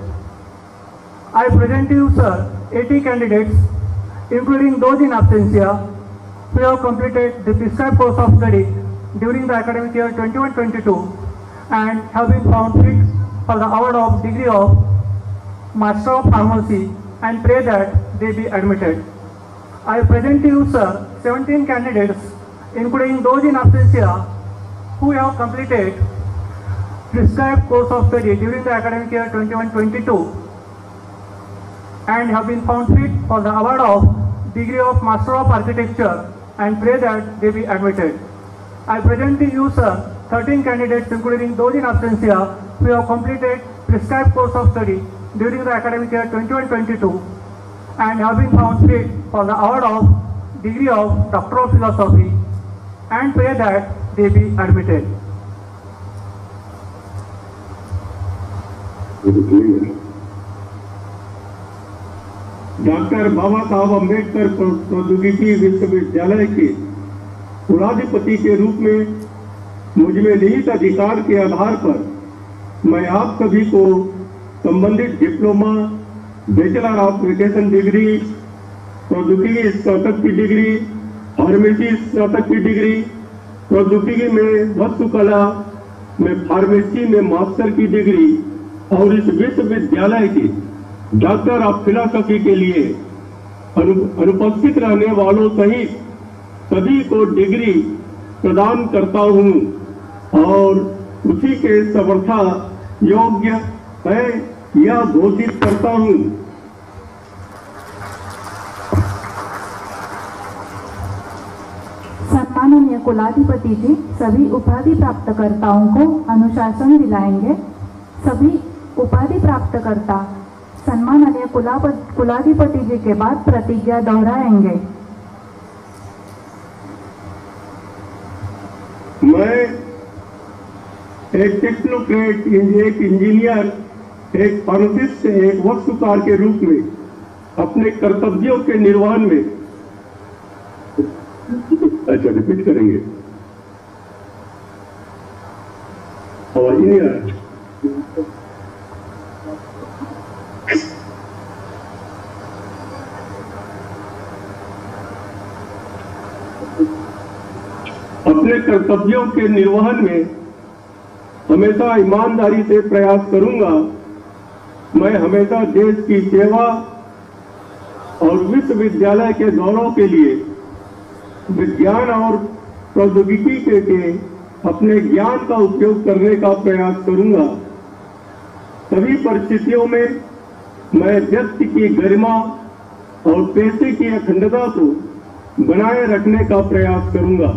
Speaker 8: I present to you, sir, eighty candidates, including those in absentia who have completed the prescribed course of study during the academic year twenty-one twenty-two and have been found fit for the award of degree of Master of Pharmacy and pray that they be admitted. I present to you, sir, seventeen candidates, including those in absentia who have completed prescribed course of study during the academic year twenty-one twenty-two and have been found fit for the award of degree of Master of Architecture and pray that they be admitted. I present to you, sir, thirteen candidates, including those in absentia who have completed prescribed course of study during the academic year twenty-one twenty-two and have been found fit for the award of degree of Doctor of Philosophy and pray that they be admitted.
Speaker 2: Doctor Baba Saheb Ambedkar प्रौद्योगिकी विश्वविद्यालय के कुलाधिपति के रूप में मुझ में निहित अधिकार के आधार पर मैं आप सभी को संबंधित diploma, bachelor of education degree, प्रौद्योगिकी स्नातक की डिग्री, फार्मेसी स्नातक की डिग्री, प्रौद्योगिकी में वास्तुकला में फार्मेसी में मास्टर की डिग्री और इस विश्वविद्यालय की डॉक्टर ऑफ फिलॉसफी के लिए अनु, अनुपस्थित रहने वालों सहित सभी को डिग्री प्रदान करता हूं और उसी के समर्था योग्य है यह घोषित करता हूं।
Speaker 5: सम्माननीय कुलाधिपति जी सभी उपाधि प्राप्तकर्ताओं को अनुशासन दिलाएंगे। सभी उपाधि प्राप्तकर्ता सम्माननीय कुलाधिपति जी के बाद प्रतिज्ञा दोहराएंगे।
Speaker 2: मैं एक टेक्नोक्रेट, एक इंजीनियर, एक फार्मासिस्ट, एक वास्तुकार के रूप में अपने कर्तव्यों के निर्वहन में अच्छा रिपीट करेंगे और इंजीनियर अपने कर्तव्यों के निर्वहन में हमेशा ईमानदारी से प्रयास करूंगा। मैं हमेशा देश की सेवा और विश्वविद्यालय के गौरव के लिए विज्ञान और प्रौद्योगिकी के, के अपने ज्ञान का उपयोग करने का प्रयास करूंगा। सभी परिस्थितियों में मैं व्यक्ति की गरिमा और पेशे की अखंडता को बनाए रखने का प्रयास करूंगा।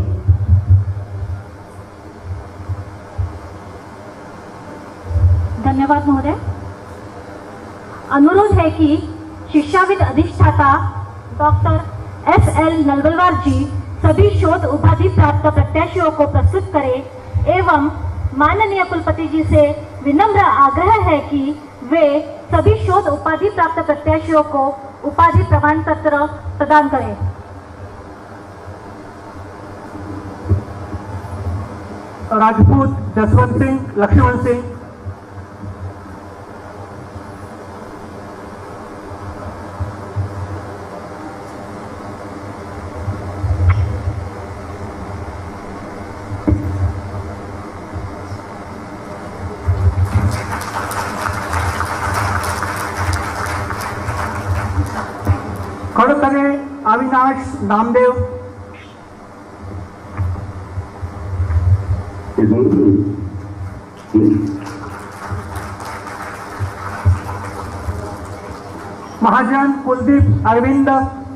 Speaker 1: धन्यवाद महोदय। अनुरोध है कि शिक्षाविद अधिष्ठाता doctor S L Nalwalwar ji सभी शोध उपाधि प्राप्त प्रत्याशियों को प्रस्तुत करें एवं माननीय कुलपति जी से विनम्र आग्रह है कि वे सभी शोध उपाधि प्राप्त प्रत्याशियों को उपाधि प्रमाण पत्र प्रदान करें।
Speaker 8: राजपूत जसवंत सिंह, लक्ष्मण सिंह। खड़करे अविनाश नामदेव। महाजन कुलदीप अरविंद।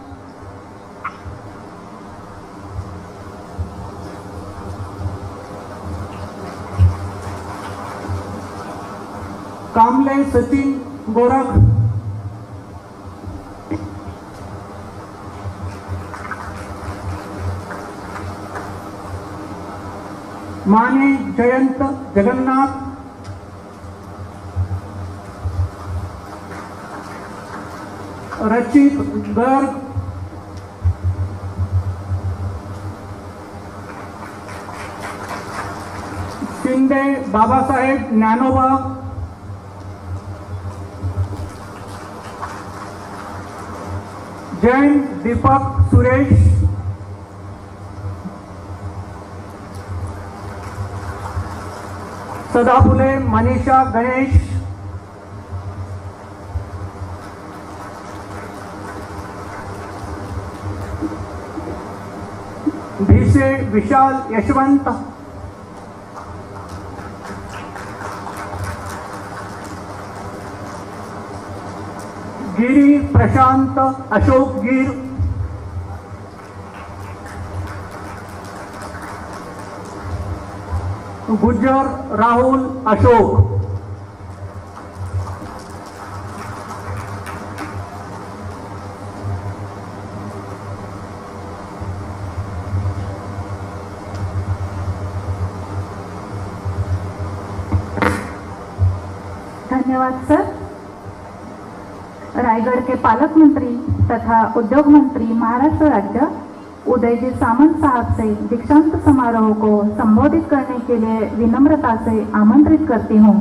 Speaker 8: कामले सचिन गोरख। माने जयंत जगन्नाथ। रचित गर्ग। शिंदे बाबासाहेब ज्ञानोबा। जैन दीपक सुरेश। सदाफुले मनीषा गणेश। भिसे विशाल यशवंत। गिरी प्रशांत अशोक गिर। गुज्जर राहुल अशोक।
Speaker 5: धन्यवाद सर। रायगढ़ के पालक मंत्री तथा उद्योग मंत्री महाराष्ट्र राज्य उदयजी सामंत साहब से दीक्षांत समारोह को संबोधित करने के लिए विनम्रता से आमंत्रित करती हूँ।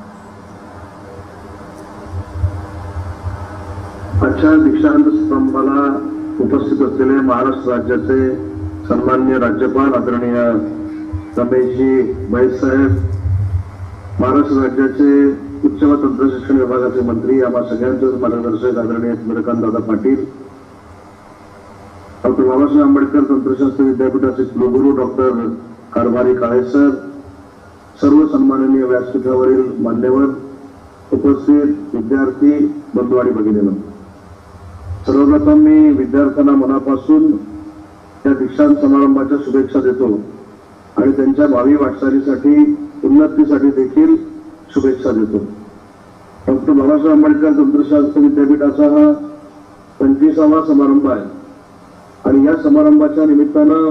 Speaker 9: आजच्या दीक्षांत समारंभाला उपस्थित असलेले महाराष्ट्र राज्याचे सन्माननीय राज्यपाल आदरणीय रमेशजी बैस साहेब, महाराष्ट्र राज्याचे उच्च व तंत्र शिक्षण विभागाचे मंत्री, आम्हा सगळ्यांचे मार्गदर्शक आदरणीय चंद्रकांत दादा पाटील, डॉक्टर बाबासाहेब आंबेडकर तंत्रशास्त्र विद्यापीठाचे कुलगुरू डॉक्टर कारभारी काळे सर, सर्व सन्माननीय व्यासपीठावरील मान्यवर, उपस्थित विद्यार्थी बंधू आणि भगिनींनो, सर्वप्रथम मी विद्यार्थ्यांना मनापासून या दीक्षांत समारंभाच्या शुभेच्छा देतो आणि त्यांच्या भावी वाटचालीसाठी उन्नतीसाठी देखील शुभेच्छा देतो। डॉक्टर बाबासाहेब आंबेडकर तंत्रशास्त्र विद्यापीठाचा हा पंचवीसावा समारंभ आहे आणि या समारंभाच्या निमित्तानं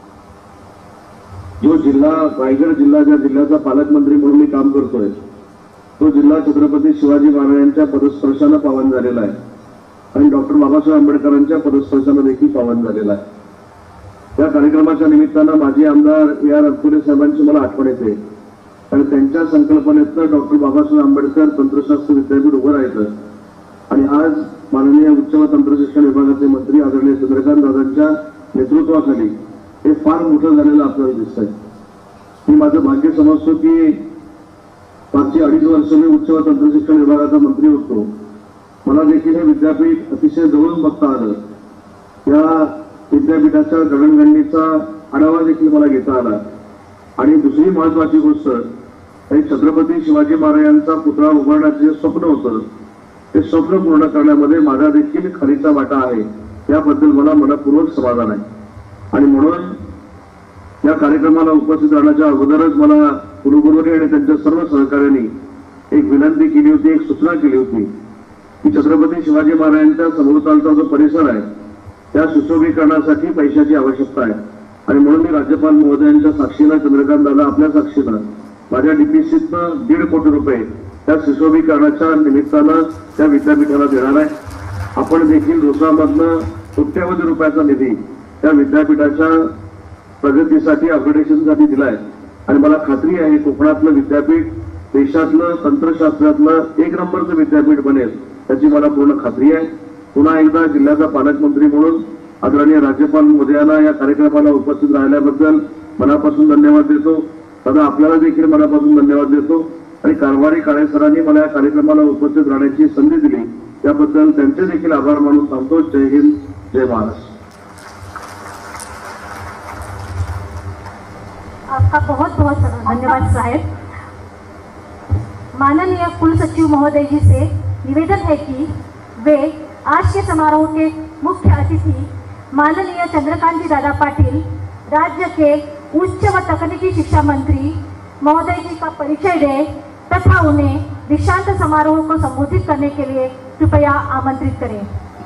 Speaker 9: जो जिल्हा रायगड जिल्हा ज्या जिल्ह्याचा पालकमंत्री म्हणून मी काम करतोय तो जिल्हा छत्रपती शिवाजी महाराजांच्या पदस्पर्शानं पावन झालेला आहे आणि डॉक्टर बाबासाहेब आंबेडकरांच्या पदस्पर्शानं देखील पावन झालेला आहे। या कार्यक्रमाच्या निमित्तानं माजी आमदार ए आर अतुले साहेबांची मला आठवण येते आणि त्यांच्या संकल्पनेतनं डॉक्टर बाबासाहेब आंबेडकर तंत्रशास्त्र विद्यापीठ उभं राहायचं आणि आज माननीय उच्च व तंत्र शिक्षण विभागाचे मंत्री आदरणीय चंद्रकांत दादांच्या नेतृत्वाखाली हे फार मोठं झालेलं आपल्याला दिसतंय। मी माझं भाग्य समजतो की मागची अडीच वर्ष मी उच्च व तंत्र शिक्षण विभागाचा मंत्री होतो, मला देखील हे विद्यापीठ अतिशय जवळून बघता आलं। या विद्यापीठाच्या जडणघडणीचा आढावा देखील मला घेता आला आणि दुसरी महत्वाची गोष्ट हे छत्रपती शिवाजी महाराजांचा पुतळा उभारण्याचं जे स्वप्न होतं ते स्वप्न पूर्ण करण्यामध्ये माझा देखील खरीचा वाटा आहे, याबद्दल मला मनपूर्वक समाधान आहे। आणि म्हणून या कार्यक्रमाला उपस्थित राहण्याच्या अगोदरच मला कुलगुरूंनी आणि त्यांच्या सर्व सहकार्यांनी एक विनंती केली होती, एक सूचना केली होती की छत्रपती शिवाजी महाराजांच्या सभोवतालचा जो परिसर आहे त्या सुशोभीकरणासाठी पैशाची आवश्यकता आहे आणि म्हणून मी राज्यपाल महोदयांच्या साक्षीनं, चंद्रकांत दादा आपल्या साक्षीनं, माझ्या डीपीसीतनं दीड कोटी रुपये त्या सुशोभीकरणाच्या निमित्तानं त्या विद्यापीठाला देणार आहे. आपण देखील रोसामधनं कोट्यवधी रुपयाचा निधी त्या विद्यापीठाच्या प्रगतीसाठी, अपग्रेडेशनसाठी दिलाय आणि मला खात्री आहे कोकणातलं विद्यापीठ देशातलं तंत्रशास्त्रातलं एक नंबरचं विद्यापीठ बनेल त्याची मला पूर्ण खात्री आहे. पुन्हा एकदा जिल्ह्याचा पालकमंत्री म्हणून आदरणीय राज्यपाल महोदयांना या कार्यक्रमाला उपस्थित राहिल्याबद्दल मनापासून धन्यवाद देतो. दादा आपल्याला देखील मनापासून धन्यवाद देतो आणि कारभारी काळे सरांनी मला या कार्यक्रमाला उपस्थित राहण्याची संधी दिली त्याबद्दल त्यांचे देखील आभार मानून सांगतो. जय हिंद, जय महाराष्ट्र.
Speaker 1: आपका बहुत बहुत धन्यवाद साहेब. माननीय कुलसचिव महोदय जी से निवेदन है कि वे आज के समारोह के मुख्य अतिथि माननीय चंद्रकांत जी दादा पाटिल, राज्य के उच्च व तकनीकी शिक्षा मंत्री महोदय जी का परिचय दें तथा उन्हें दीक्षांत समारोह को संबोधित करने के लिए कृपया आमंत्रित करें.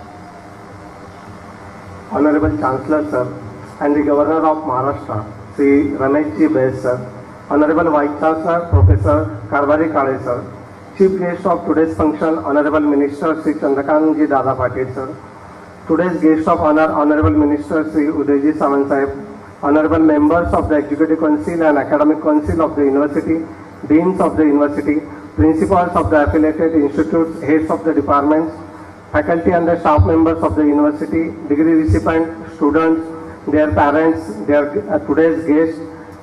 Speaker 7: Honorable Chancellor Sir and the Governor of Maharashtra, Sri Ramesh Ji Baid Sir, Honorable Vice Chancellor Professor Karvari Kale Sir, Chief Guest of today's function, Honorable Minister Sri Chandrakant Ji Dada Patil Sir, today's guest of honor, Honorable Minister Sri Udayji Samant Sahib, Honorable members of the Executive Council and Academic Council of the University, Deans of the University, Principals of the affiliated institutes, Heads of the departments, faculty and the staff members of the university, degree recipient, students, their parents, their uh, today's guests,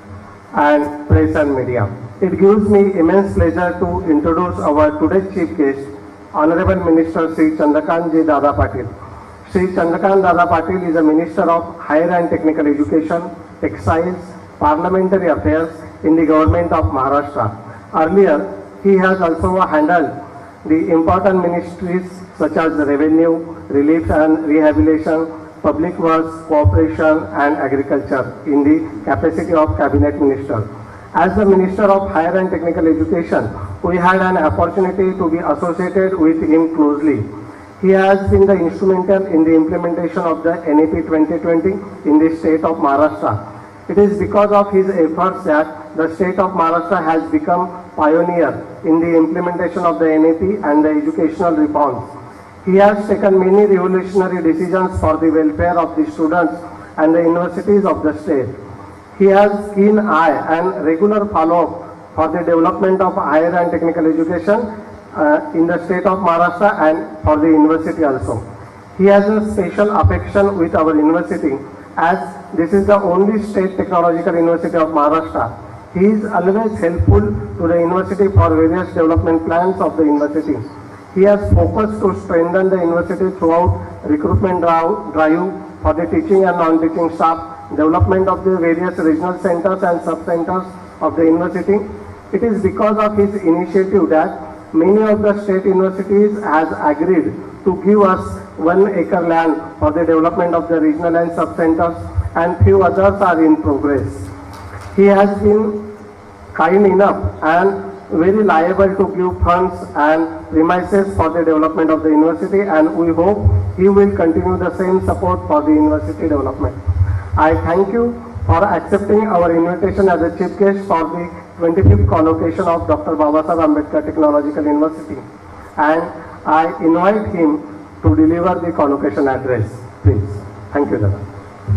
Speaker 7: and press and media. It gives me immense pleasure to introduce our today's chief guest, Honorable Minister Sri Chandrakant Ji Dada Patil. Sri Chandrakant Dada Patil is a Minister of Higher and Technical Education, Excise, Parliamentary Affairs in the Government of Maharashtra. Earlier, he has also handled the important ministries such as the Revenue, Relief and Rehabilitation, Public Works, Cooperation and Agriculture in the capacity of Cabinet Minister. As the Minister of Higher and Technical Education, we had an opportunity to be associated with him closely. He has been the instrumental in the implementation of the N E P twenty twenty in the state of Maharashtra. It is because of his efforts that the state of Maharashtra has become pioneer in the implementation of the N E P and the educational reforms. He has taken many revolutionary decisions for the welfare of the students and the universities of the state. He has keen eye and regular follow-up for the development of higher and technical education uh, in the state of Maharashtra and for the university also. He has a special affection with our university as this is the only state technological university of Maharashtra. He is always helpful to the university for various development plans of the university. He has focused to strengthen the university throughout recruitment drive for the teaching and non-teaching staff, development of the various regional centers and sub-centers of the university. It is because of his initiative that many of the state universities has agreed to give us one acre land for the development of the regional and sub-centers, and few others are in progress. He has been kind enough and very liable to give funds and premises for the development of the university, and we hope he will continue the same support for the university development. I thank you for accepting our invitation as a chief guest for the twenty-fifth collocation of Doctor Babasaheb Ambedkar Technological University, and I invite him to deliver the collocation address. Please. Thank you, Dada.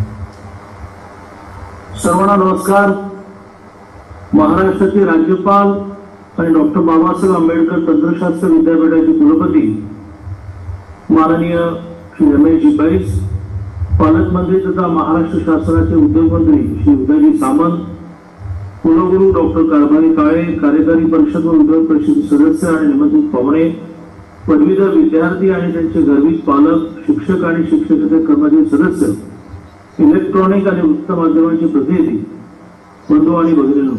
Speaker 3: सर्वांना नमस्कार. महाराष्ट्राचे राज्यपाल आणि डॉक्टर बाबासाहेब आंबेडकर तंत्रशास्त्र विद्यापीठाचे कुलपती माननीय श्री रमेशजी बैस, पालकमंत्री तथा महाराष्ट्र शासनाचे उद्योगमंत्री श्री उदयजी सामंत, कुलगुरू डॉक्टर कारभारी काळे, कार्यकारी परिषद व उद्योग परिषद सदस्य आणि निमंत्रित पाहुणे, पदवीधर विद्यार्थी आणि त्यांचे गर्भित पालक, शिक्षक आणि शिक्षकेतर कर्मचारी सदस्य, इलेक्ट्रॉनिक आणि वृत्त माध्यमांचे प्रतिनिधी, बंधू आणि भगिनींनो,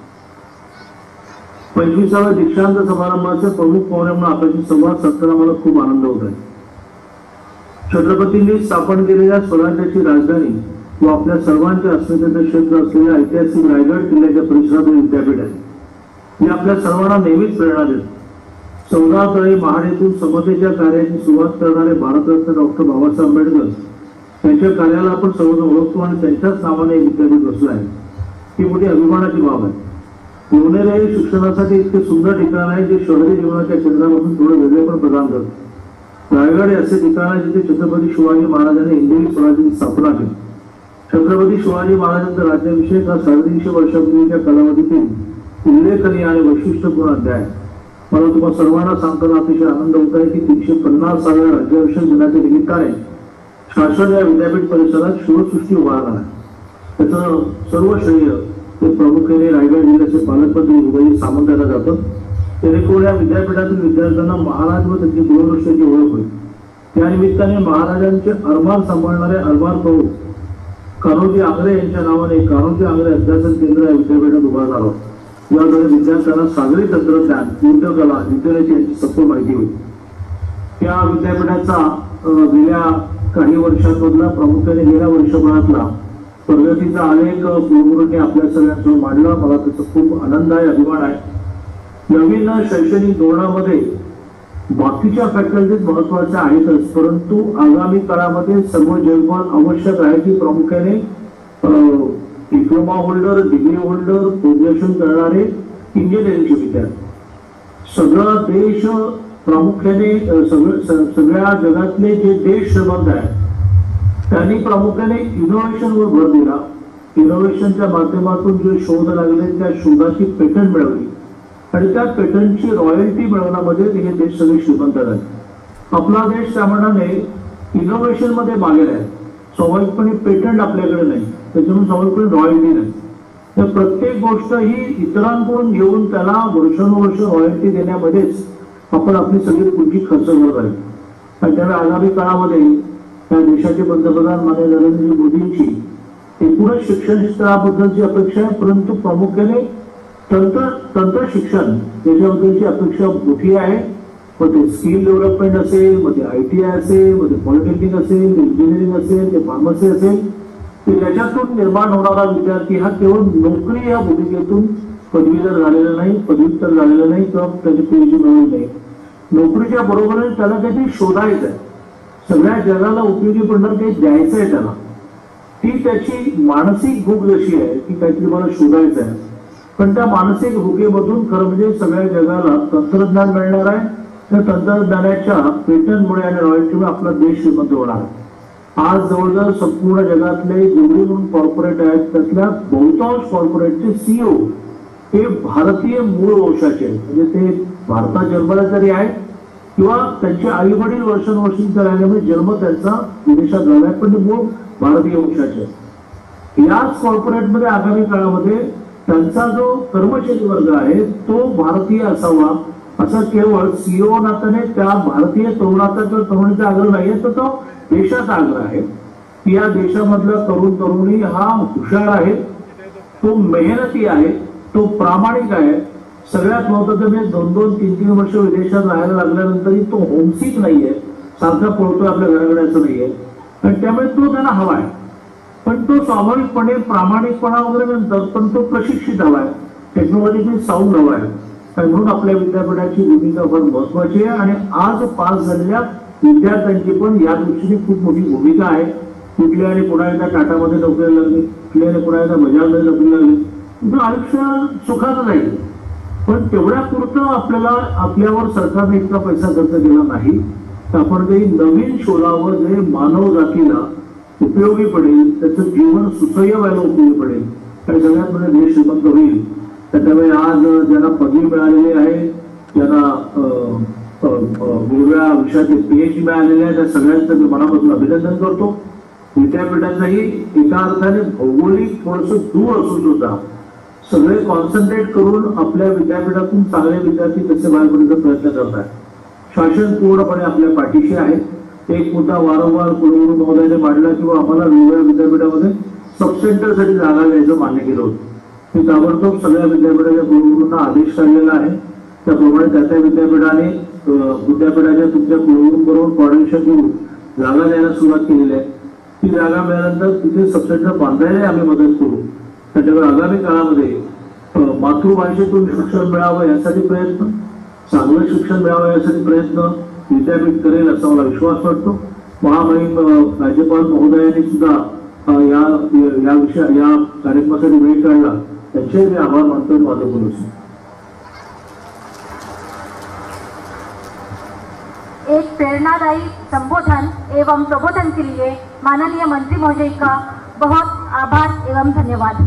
Speaker 3: पंचवीसाव्या दीक्षांत समारंभाचे प्रमुख पाहुणे म्हणून आपल्याशी संवाद साधताना मला खूप आनंद होत आहे. छत्रपतींनी स्थापन केलेल्या स्वराज्याची राजधानी व आपल्या सर्वांच्या अस्मितेचे क्षेत्र असलेल्या ऐतिहासिक रायगड किल्ल्याच्या परिसरातील विद्यापीठ आहे. मी आपल्या सर्वांना नेहमीच प्रेरणा देतो. चौदा तळे महाडेतून समतेच्या कार्याची सुरुवात करणारे भारतरत्न डॉक्टर बाबासाहेब आंबेडकर त्यांच्या कार्याला आपण सर्वजण ओळखतो आणि त्यांच्याच नावाने विद्यापीठ बसलं आहे, ही मोठी अभिमानाची बाब आहे. लोणेरे हे शिक्षणासाठी इतके सुंदर ठिकाण आहे जे शहरी जीवनाच्या केंद्रापासून थोडं वेगळे पण प्रदान करतं. रायगड हे असे ठिकाण आहे जिथे छत्रपती शिवाजी महाराजांनी हिंदवी स्वराज्याची स्थापना केली. छत्रपती शिवाजी महाराजांचा राज्याभिषेक हा साडेतीनशे वर्षापूर्वीच्या कालावधीतील उल्लेखनीय आणि वैशिष्ट्यपूर्ण अध्याय. मला तुम्हाला सर्वांना सांगताना अतिशय आनंद होत आहे की तीनशे पन्नासाव्या राज्याभिषेक दिनाच्या निमित्ताने शासन या विद्यापीठ परिसरात शिवसृष्टी उभारणार आहे. त्याचं सर्व श्रेय ते प्रमुख्याने रायगड जिल्ह्याचे पालकमंत्री उदय सामंत यांना जातं. जेणेकरून या विद्यापीठातील विद्यार्थ्यांना महाराज व त्यांची दूरदृष्टीची ओळख होईल. त्या निमित्ताने महाराजांचे अरमान सांभाळणारे अरमान प्रभू कान्होजी आंग्रे यांच्या नावाने कान्होजी आंग्रे अध्यासन केंद्र या विद्यापीठात उभारणार आहोत. याद्वारे विद्यार्थ्यांना सागरी तंत्रज्ञान, युद्धकला, इंटरनेट यांची सखोल माहिती होईल. या विद्यापीठाचा गेल्या काही वर्षांमधला प्रामुख्याने गेल्या वर्षभरातला प्रगतीचा अनेक कुलगुरूंनी आपल्या सगळ्यांसमोर मांडला. मला त्याचा खूप आनंद आहे, अभिमान आहे. नवीन शैक्षणिक धोरणामध्ये बाकीच्या फॅकल्टीज महत्वाच्या आहेतच, परंतु आगामी काळामध्ये सर्व जगभर आवश्यक आहे की प्रामुख्याने diploma holder, degree holder, graduation करणारे इंजिनिअरिंगचे विद्यार्थी. सगळा देश प्रामुख्याने सगळ्या जगातले जे देश श्रीमंत आहेत त्यांनी प्रामुख्याने इनोव्हेशनवर भर दिला. इनोव्हेशनच्या माध्यमातून जे शोध लागले त्या शोधाची पेटंट मिळवली आणि त्या पेटंटची रॉयल्टी मिळवण्यामध्ये हे देश सगळे श्रीमंत आहेत. आपला देश त्यामानाने इनोव्हेशन मध्ये मागेल आहे. स्वाभाविकपणे पेटंट आपल्याकडे नाही, त्याच्यामुळे स्वाभाविकपणे रॉयल्टी नाही. तर प्रत्येक गोष्ट ही इतरांकडून घेऊन त्याला वर्षानुवर्ष रॉयल्टी देण्यामध्येच आपण आपली सगळी पुढची खर्च करत आहे. आणि त्यामुळे आगामी काळामध्ये या देशाचे पंतप्रधान माननीय नरेंद्र मोदींची एकूणच शिक्षण क्षेत्राबद्दलची अपेक्षा आहे, परंतु प्रामुख्याने तंत्र तंत्र शिक्षण त्याच्याबद्दलची अपेक्षा मोठी आहे. मग ते स्किल डेव्हलपमेंट असेल, मग ते आय टी आय असेल, मग ते पॉलिटेक्निक असेल, इंजिनिअरिंग असेल, ते फार्मसी असेल, की त्याच्यातून निर्माण होणारा विद्यार्थी हा केवळ नोकरी या भूमिकेतून पदवीधर झालेला नाही, पदव्युत्तर झालेला नाही किंवा त्याची पीएचडी मिळवली नाही. नोकरीच्या बरोबरीने त्याला काहीतरी शोधायचं आहे, सगळ्या जगाला उपयोगी पडणार काही द्यायचं आहे त्याला. ती त्याची मानसिक भूक जशी आहे की काहीतरी मला शोधायचं आहे, पण त्या मानसिक भूकेमधून खरं म्हणजे सगळ्या जगाला तंत्रज्ञान मिळणार आहे. त्या तंत्रज्ञानाच्या पेटंटमुळे आणि रॉयल्टीमुळे आपला देश श्रीमंत होणार आहे. आज जवळजवळ संपूर्ण जगातले जेवढे म्हणून कॉर्पोरेट आहेत त्यातल्या बहुतांश कॉर्पोरेटचे सीईओ हे भारतीय मूळ वंशाचे आहेत. म्हणजे ते भारतात जन्मला तरी आहेत किंवा त्यांचे आई वडील वर्षानुवर्षींचा राहिल्यामुळे जन्म त्यांचा विदेशात झाला आहे, पण ते मूळ भारतीय वंशाचे आहेत. याच कॉर्पोरेटमध्ये आगामी काळामध्ये त्यांचा जो कर्मचारी वर्ग आहे तो भारतीय असावा असा केवळ सीईओ नात्याने त्या भारतीय तरुणाचा किंवा तरुणीचा आग्रह नाहीये, तर तो देशाचा आग्रह आहे. या देशामधला तरुण तरुणी हा हुशार आहे, तो मेहनती आहे, तो प्रामाणिक आहे. सगळ्यात महत्वाचं म्हणजे दोन दोन तीन तीन वर्ष विदेशात राहायला लागल्यानंतरही तो होमसिक नाहीये, सारखा पळतोय आपल्या घराकडे असं नाहीये. आणि त्यामुळे तो त्यांना हवा आहे, पण तो स्वाभाविकपणे प्रामाणिकपणा वगैरे नंतर पण तो प्रशिक्षित हवा आहे, टेक्नॉलॉजीची साऊंड हवा आहे. आणि म्हणून आपल्या विद्यापीठाची भूमिका फार महत्वाची आहे. आणि आज पास झालेल्या विद्यार्थ्यांची पण या दृष्टीने खूप मोठी भूमिका आहे. कुठल्या आणि पुन्हा एकदा टाटामध्ये नोकरी लागली, कुठल्या आणि पुन्हा एकदा बजाजमध्ये नोकरी लागली, तुमचं आयुष्य सुखाचं जाईल. पण तेवढ्या पुरतं आपल्याला आपल्यावर सरकारने इतका पैसा खर्च केला नाही, तर आपण काही नवीन शोधावं जे मानव जातीला उपयोगी पडेल, त्याचं जीवन सुसह्य व्हायला उपयोगी पडेल आणि सगळ्यात म्हणजे देश श्रीमंत होईल. त्याच्यामुळे आज ज्यांना पदवी मिळालेली आहे, ज्यांना वेगवेगळ्या विषयाचे पीएचडी मिळालेले आहे, त्या सगळ्यांचं मी मनापासून अभिनंदन करतो. विद्यापीठाचाही एका अर्थाने भौगोलिक थोडंसं दूर असून सुद्धा सगळे कॉन्सन्ट्रेट करून आपल्या विद्यापीठातून चांगले विद्यार्थी कसे बाहेर पडण्याचा प्रयत्न करत आहेत. शासन पूर्णपणे आपल्या पाठीशी आहे. एक मुद्दा वारंवार कुलगुरू महोदयाने मांडला किंवा आम्हाला वेगवेगळ्या विद्यापीठामध्ये सबसेंटरसाठी जागा द्यायचं मान्य केलं होतं. मी ताबडतोब सगळ्या विद्यापीठाच्या कुलगुरूंना आदेश काढलेला आहे. त्याप्रमाणे त्या त्या विद्यापीठाने विद्यापीठाच्या तुमच्या कुलगुरूंबरोबर कोऑर्डिनेशन करून जागा द्यायला सुरुवात केलेली आहे. ती जागा मिळाल्यानंतर तिथे सबसेंटर बांधायला आम्ही मदत करू. त्याच्यावर आगामी काळामध्ये मातृभाषेतून शिक्षण मिळावं यासाठी प्रयत्न, चांगलं शिक्षण मिळावं यासाठी प्रयत्न विद्यापीठ करेल असा मला विश्वास वाटतो. महामहिम राज्यपाल महोदयांनी सुद्धा या या विषय या कार्यक्रमासाठी वेळ काढला, त्यांचे मी आभार मानतो माझं बोलून.
Speaker 1: एक प्रेरणादायी संबोधन एवं प्रबोधन के लिए माननीय मंत्री महोदय का बहुत आभार एवं धन्यवाद.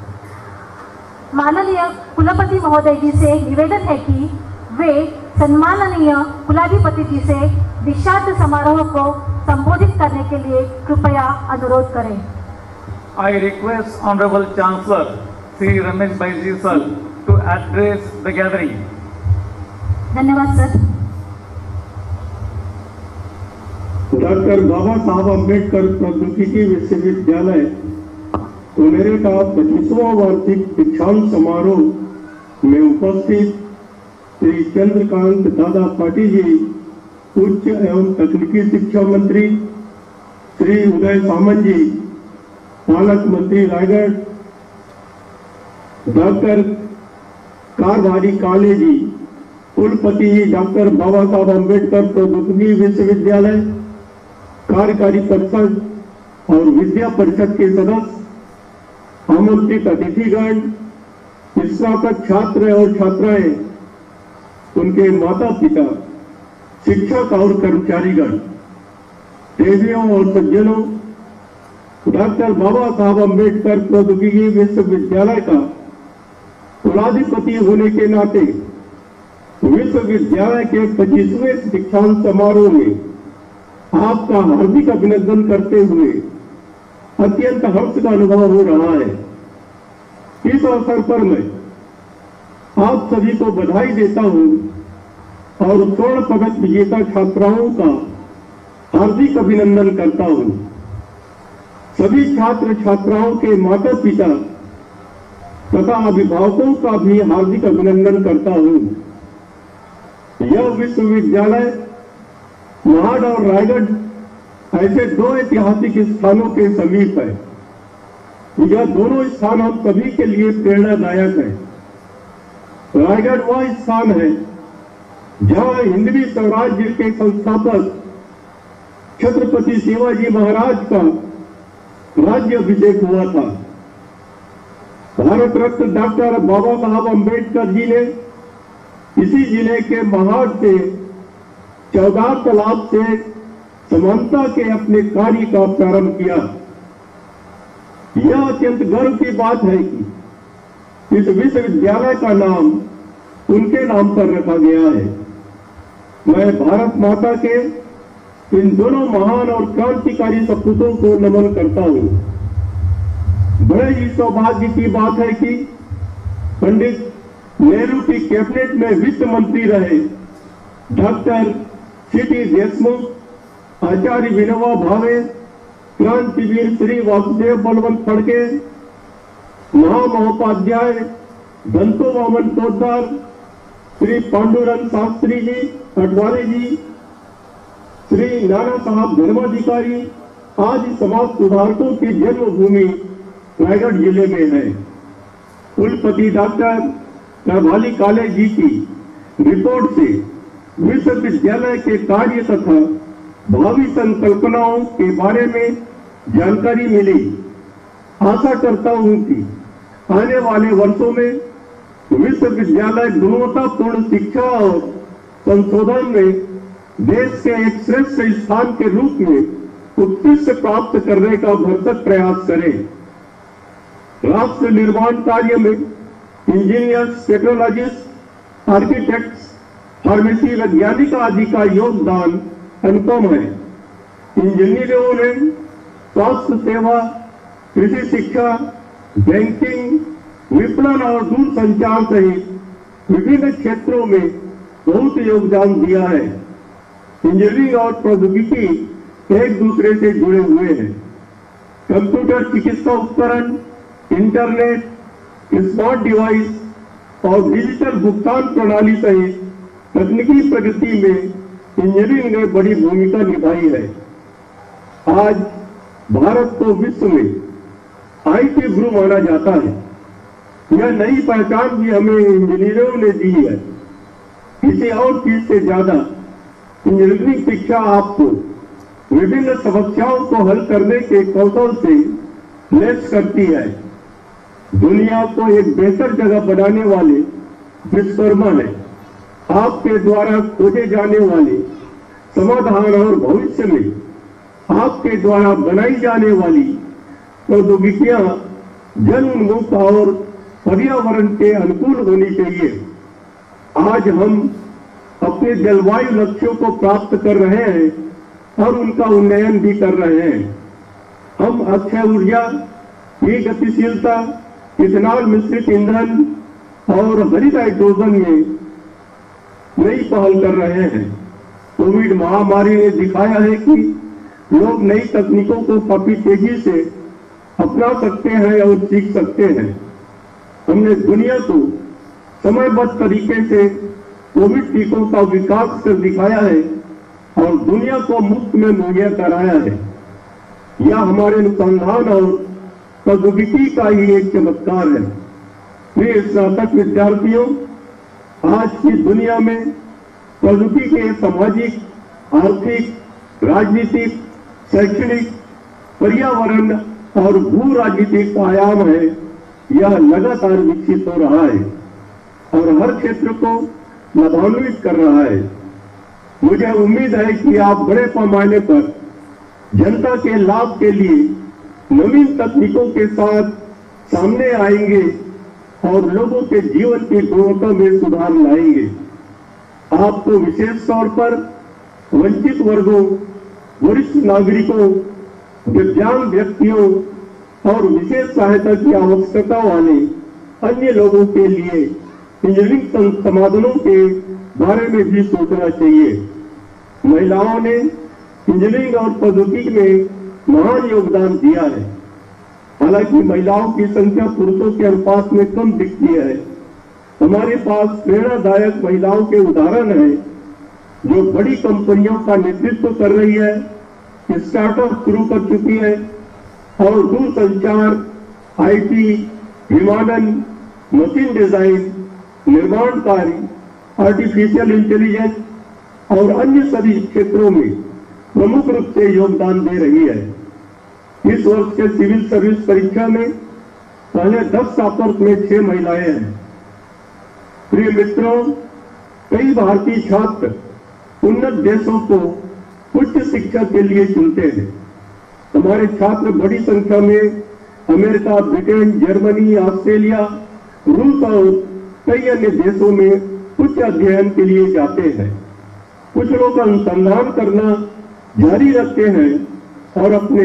Speaker 1: माननीय कुलपति महोदय जी से निवेदन है कि वे सम्माननीय कुलाधिपति जी से दीक्षांत समारोह को संबोधित करने के लिए कृपया अनुरोध करें.
Speaker 4: I request Honorable Chancellor Sri Ramesh Bhai ji sir to address the gathering.
Speaker 1: धन्यवाद सर.
Speaker 2: डॉक्टर बाबा साहब अम्बेडकर प्रौद्योगिकी विश्वविद्यालय पुनेरे का पच्चीसवां वार्षिक दीक्षांत समारोह में उपस्थित श्री चंद्रकांत दादा पाटिल जी, उच्च एवं तकनीकी शिक्षा मंत्री, श्री उदय सामंत जी, पालक मंत्री रायगढ़, डॉक्टर कारभारी काले जी, कुलपति जी डॉक्टर बाबा साहब अम्बेडकर प्रौद्योगिकी विश्वविद्यालय, कार्यकारी परिषद और विद्या परिषद के सदस्य, आमंत्रित अतिथिगण, स्नातक छात्र और छात्राएं, उनके माता पिता, शिक्षक और कर्मचारीगण, देवियों और सज्जनों, डॉक्टर बाबा साहब अम्बेडकर प्रौद्योगिकी विश्वविद्यालय का कुलाधिपति होने के नाते विश्वविद्यालय के पच्चीसवें दीक्षांत समारोह में आपका हार्दिक अभिनंदन करते हुए अत्यंत हर्ष का अनुभव हो रहा है. इस अवसर पर मैं आप सभी को बधाई देता हूं और स्वर्ण पदक विजेता छात्राओं का हार्दिक अभिनंदन करता हूं. सभी छात्र छात्राओं के माता पिता तथा अभिभावकों का भी हार्दिक अभिनंदन करता हूं. यह विश्वविद्यालय महाड और रायगढ़ ऐसे दो ऐतिहासिक स्थानों के समीप है. यह दोनों स्थान हम सभी के लिए प्रेरणादायक है. रायगढ़ वह स्थान है जहां हिंदवी स्वराज्य के संस्थापक छत्रपति शिवाजी महाराज का राज्य अभिषेक हुआ था. भारत रत्न डॉक्टर बाबा साहब अम्बेडकर जी ने इसी जिले के महाड से चौगार तालाब से समानता के अपने कार्य का प्रारंभ किया. यह अत्यंत गर्व की बात है कि इस विश्वविद्यालय का नाम उनके नाम पर रखा गया है. मैं भारत माता के इन दोनों महान और क्रांतिकारी सपूतों को नमन करता हूं. बड़े ही सौभाग्य की बात है कि पंडित नेहरू की कैबिनेट में वित्त मंत्री रहे doctor C T Deshmukh, Acharya Vinoba Bhave, क्रांतिवीर श्री वासुदेव बलवंत फड़के, महामहोपाध्याय दंतो वामन पोद्दार, श्री पांडुरंग शास्त्री जी अडवाणी जी, श्री नाना साहब धर्माधिकारी आदि समाज सुधारकों की जन्मभूमि रायगढ़ जिले में है. कुलपति डॉक्टर कारभारी काले जी की रिपोर्ट से विश्वविद्यालय के कार्य तथा भावी संकल्पनाओं के बारे में जानकारी मिली. आशा करता हूं कि आने वाले वर्षों में विश्वविद्यालय गुणवत्तापूर्ण शिक्षा और संशोधन में देश के एक श्रेष्ठ स्थान के रूप में उत्कृष्ट प्राप्त करने का भरसक प्रयास करे. राष्ट्र निर्माण कार्य में इंजीनियर्स, टेक्नोलॉजिस्ट, आर्किटेक्ट्स, फार्मेसी वैज्ञानिक आदि का योगदान अनुपम है. इंजीनियरों ने स्वास्थ्य सेवा, कृषि शिक्षा, बैंकिंग, विपणन और दूरसंचार सहित विभिन्न क्षेत्रों में बहुत योगदान दिया है. इंजीनियरिंग और प्रौद्योगिकी एक दूसरे से जुड़े हुए हैं. कंप्यूटर चिकित्सा उपकरण, इंटरनेट, स्मार्ट डिवाइस और डिजिटल भुगतान प्रणाली सहित तकनीकी प्रगति में इंजीनियरिंग ने बड़ी भूमिका निभाई है. आज भारत को विश्व में आईटी गुरु माना जाता है. यह नई पहचान भी हमें इंजीनियरों ने दी है. किसी और चीज से ज्यादा इंजीनियरिंग शिक्षा आपको विभिन्न समस्याओं को हल करने के कौशल से लैस करती है। दुनिया को एक बेहतर जगह बनाने वाले विश्वकर्मा ने आपके द्वारा खोजे जाने वाले समाधान और भविष्य में आपके द्वारा बनाई जाने वाली प्रौद्योगिकियां जन उन्मुख और पर्यावरण के अनुकूल होनी चाहिए। आज हम अपने जलवायु लक्ष्यों को प्राप्त कर रहे हैं और उनका उन्नयन भी कर रहे हैं। हम अक्षय ऊर्जा, ई गतिशीलता, इथेनॉल मिश्रित ईंधन और हरित हाइड्रोजन में नई पहल कर रहे हैं। कोविड महामारी ने दिखाया है कि लोग नई तकनीकों को काफी तेजी से अपना सकते हैं और सीख सकते हैं। हमने दुनिया को समयबद्ध तरीके से कोविड टीकों का विकास कर दिखाया है और दुनिया को मुफ्त में मुहैया कराया है। यह हमारे अनुसंधान और प्रौद्योगिकी का ही एक चमत्कार है। प्रिय स्नातक विद्यार्थियों, आज की दुनिया में प्रौद्योगिकी के सामाजिक, आर्थिक, राजनीतिक, शैक्षणिक, पर्यावरण और भू राजनीतिक आयाम है, यह लगातार विकसित हो रहा है और हर क्षेत्र को लाभान्वित कर रहा है। मुझे उम्मीद है कि आप बड़े पैमाने पर जनता के लाभ के लिए नवीन तकनीकों के साथ सामने आएंगे और लोगों के जीवन की गुणवत्ता में सुधार लाएंगे। आपको विशेष तौर पर वंचित वर्गों, वरिष्ठ नागरिकों, दिव्यांग व्यक्तियों और विशेष सहायता की आवश्यकता वाले अन्य लोगों के लिए इंजीनियरिंग समाधानों के बारे में भी सोचना चाहिए। महिलाओं ने इंजीनियरिंग और प्रौद्योगिकी में महान योगदान दिया है। हालांकि महिलाओं की संख्या पुरुषों के अनुपात में कम दिखती है। हमारे पास प्रेरणादायक महिलाओं के उदाहरण हैं जो बड़ी कंपनियों का नेतृत्व कर रही है, स्टार्टअप शुरू कर चुकी है और दूरसंचार, आईटी, विमानन, मशीन डिजाइन, निर्माण कार्य, आर्टिफिशियल इंटेलिजेंस और अन्य सभी क्षेत्रों में प्रमुख रूप से योगदान दे रही है। इस वर्ष के सिविल सर्विस परीक्षा में पहले दस टॉपर्स में छह महिलाएं हैं। प्रिय मित्रों, कई भारतीय छात्र उन्नत देशों को उच्च शिक्षा के लिए चुनते हैं। हमारे छात्र बड़ी संख्या में अमेरिका, ब्रिटेन, जर्मनी, ऑस्ट्रेलिया, रूस और कई अन्य देशों में उच्च अध्ययन के लिए जाते हैं। कुछ लोग अनुसंधान करना जारी रखते हैं और अपने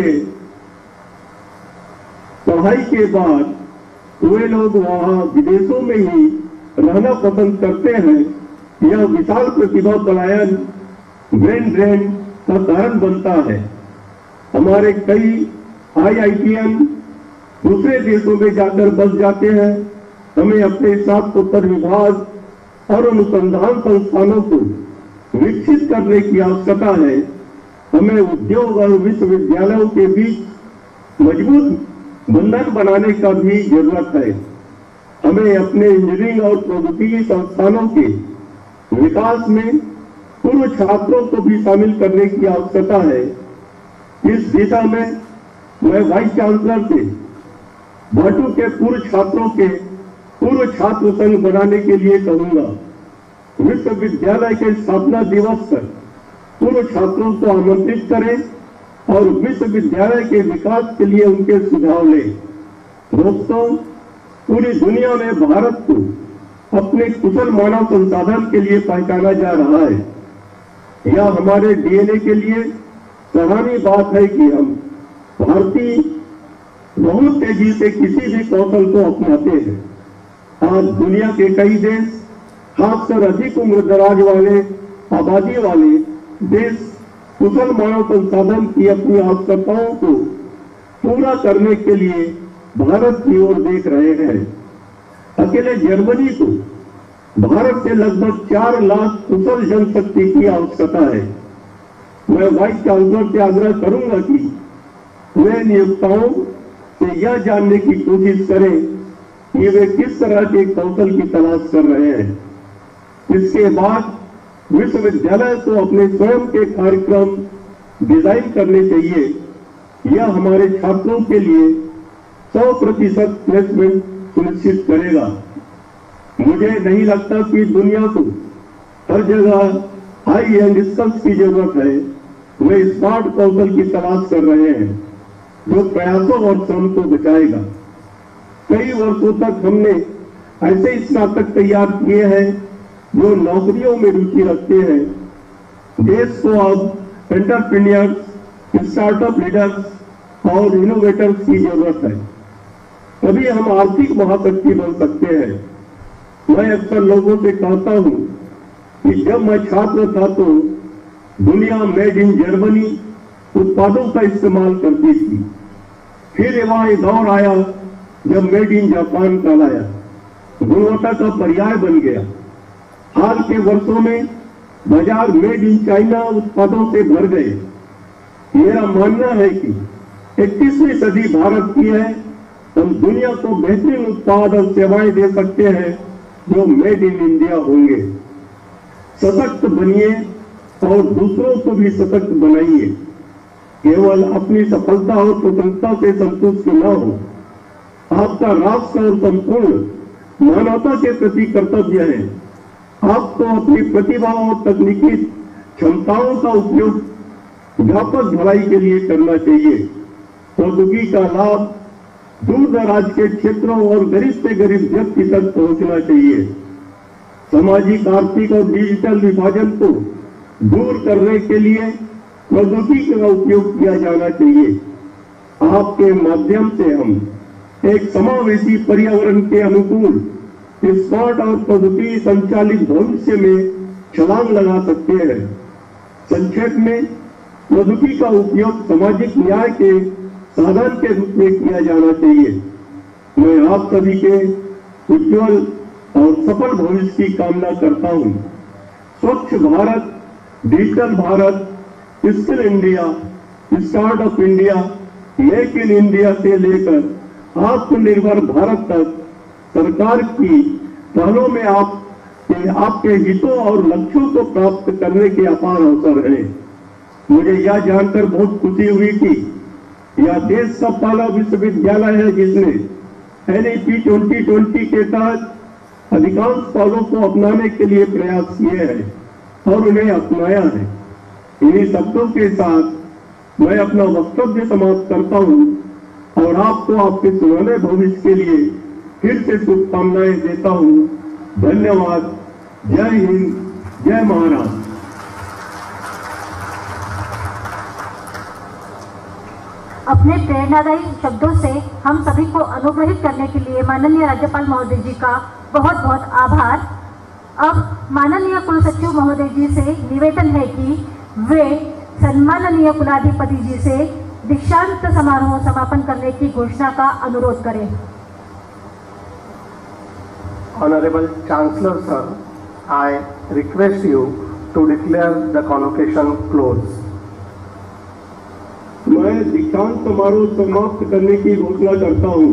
Speaker 2: पढ़ाई के बाद वे लोग वहां विदेशों में ही रहना पसंद करते हैं। यह विशाल प्रतिभा पलायन, ब्रेन ड्रेन का कारण बनता है। हमारे कई आई आई टी एम दूसरे देशों में जाकर बस जाते हैं। हमें अपने स्नातकोत्तर विभाग और अनुसंधान संस्थानों को विकसित करने की आवश्यकता है। हमें उद्योग और विश्वविद्यालयों के बीच मजबूत बंधन बनाने का भी जरूरत है। हमें अपने इंजीनियरिंग और प्रौद्योगिकी संस्थानों के विकास में पूर्व छात्रों को भी शामिल करने की आवश्यकता है। इस दिशा में मैं वाइस चांसलर से भाटू के पूर्व छात्रों के पूर्व छात्र संघ बनाने के लिए कहूंगा। विश्वविद्यालय के स्थापना दिवस पर पूर्व छात्रों को आमंत्रित करें और विश्वविद्यालय के विकास के लिए उनके सुझाव लें। दोस्तों, पूरी दुनिया में भारत को अपने कुशल मानव संसाधन के लिए पहचाना जा रहा है। यह हमारे डी एन ए के लिए सराहनीय बात है कि हम भारतीय बहुत तेजी से किसी भी कौशल को अपनाते हैं। आज दुनिया के कई देश, खासकर अधिक उम्र दराज वाले आबादी वाले देश, कुशल मानव संसाधन की अपनी आवश्यकताओं को पूरा करने के लिए भारत की ओर देख रहे हैं। अकेले जर्मनी को भारत से लगभग चार लाख कुशल जनशक्ति की आवश्यकता है। मैं वाइस चांसलर से आग्रह करूंगा कि वे नियोक्ताओं से यह जानने की कोशिश करें कि वे किस तरह के कौशल की तलाश कर रहे हैं। इसके बाद विश्वविद्यालय को अपने स्वयं के कार्यक्रम डिजाइन करने चाहिए। यह हमारे छात्रों के लिए सौ प्रतिशत प्लेसमेंट सुनिश्चित करेगा। मुझे नहीं लगता कि दुनिया को हर जगह हाई एंड स्किल्स की जरूरत है। वे स्मार्ट कौशल की तलाश कर रहे हैं जो प्रयासों और श्रम को बचाएगा। कई वर्षों तक हमने ऐसे स्नातक तैयार किए हैं जो नौकरियों में रुचि रखते हैं। देश को अब एंटरप्रेन्योर्स, स्टार्टअप लीडर्स और इनोवेटर्स की जरूरत है। तभी हम आर्थिक महाशक्ति बन सकते हैं। मैं अक्सर लोगों से कहता हूं कि जब मैं छात्र था तो दुनिया मेड इन जर्मनी उत्पादों का इस्तेमाल करती थी। फिर वहां एक दौर आया जब मेड इन जापान का लाया, गुणवत्ता का पर्याय बन गया। हाल के वर्षों में बाजार मेड इन चाइना उत्पादों से भर गए। मेरा मानना है कि इक्कीसवीं सदी भारत की है। हम दुनिया को बेहतरीन उत्पाद और सेवाएं दे सकते हैं जो मेड इन इंडिया होंगे। सशक्त बनिए और दूसरों को भी सशक्त बनाइए। केवल अपनी सफलता और स्वतंत्रता से संतुष्ट न हो। आपका राष्ट्र और संपूर्ण मानवता के प्रति कर्तव्य है। आपको अपनी प्रतिभा और तकनीकी क्षमताओं का उपयोग व्यापक भलाई के लिए करना चाहिए। प्रौद्योगिकी का लाभ दूर दराज के क्षेत्रों और गरीब से गरीब व्यक्ति तक पहुंचना चाहिए। सामाजिक, आर्थिक और डिजिटल विभाजन को दूर करने के लिए प्रौद्योगिकी का उपयोग किया जाना चाहिए। आपके माध्यम से हम एक समावेशी पर्यावरण के अनुकूल स्मार्ट और प्रौद्योगिकी संचालित भविष्य में छलांग लगा सकते हैं। संक्षेप में, प्रौद्योगिकी का उपयोग सामाजिक न्याय के साधन के रूप में किया जाना चाहिए। मैं आप सभी के उज्जवल और सफल भविष्य की कामना करता हूं। Swachh Bharat, digital Bharat, skill India, startup India, make in India से लेकर आत्मनिर्भर भारत तक सरकार की पहलों में आप आपके हितों और लक्ष्यों को प्राप्त करने के अपार अवसर हैं। मुझे यह जानकर बहुत खुशी हुई कि यह देश का पहला विश्वविद्यालय है जिसने N E P twenty twenty के तहत अधिकांश पहलों को अपनाने के लिए प्रयास किए हैं और उन्हें अपनाया है। इन्हीं शब्दों के साथ मैं अपना वक्तव्य समाप्त करता हूं और आपको आपके सुनहरे भविष्य के लिए फिर से शुभकामनाएं देता हूं। धन्यवाद। जय हिंद, जय महाराष्ट्र।
Speaker 1: अपने प्रेरणादायी शब्दों से हम सभी को अनुग्रहित करने के लिए माननीय राज्यपाल महोदय जी का बहुत बहुत आभार। अब माननीय कुल सचिव महोदय जी से निवेदन है कि वे सम्माननीय कुलाधिपति जी से दीक्षांत समारोह समापन करने की घोषणा का अनुरोध करें।
Speaker 7: Honorable Chancellor Sir, I request you to declare the convocation closed.
Speaker 2: मैं दीक्षांत समारोह समाप्त करने की घोषणा करता हूं।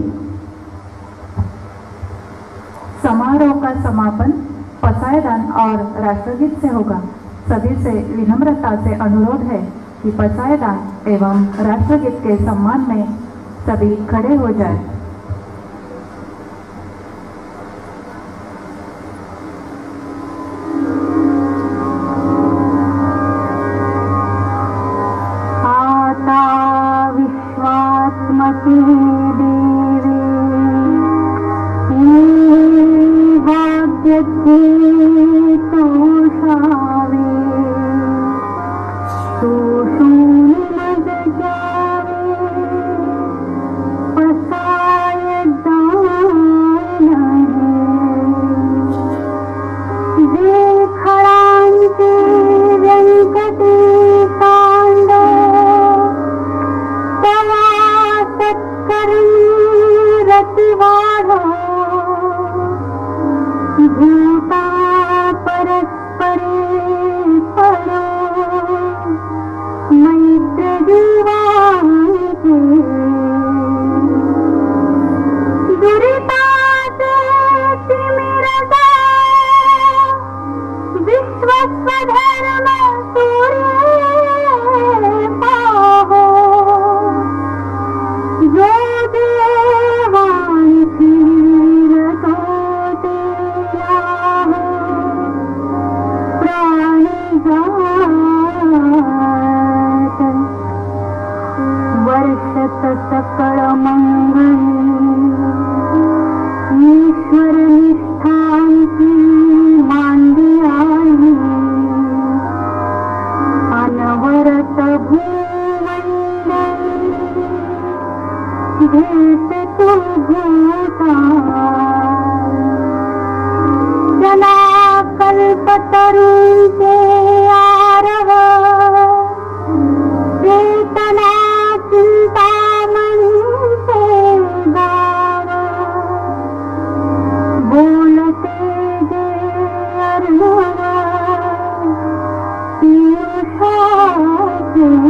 Speaker 5: समारोह का समापन पसायदान और राष्ट्रगीत से होगा। सभी से विनम्रता से अनुरोध है कि पसायदान एवं राष्ट्रगीत के सम्मान में सभी खड़े हो जाएं।
Speaker 6: विश्वस्वधर्म सूर्य
Speaker 1: सकल मंगल ईश्वर निष्ठांची मांडी आई अनवरत भूमंडल भेट तू भूता जना कल्पतरुंचे आरव चेतना चिंतामणीचे गाव बोलते जे अर्णव पीयूषाचे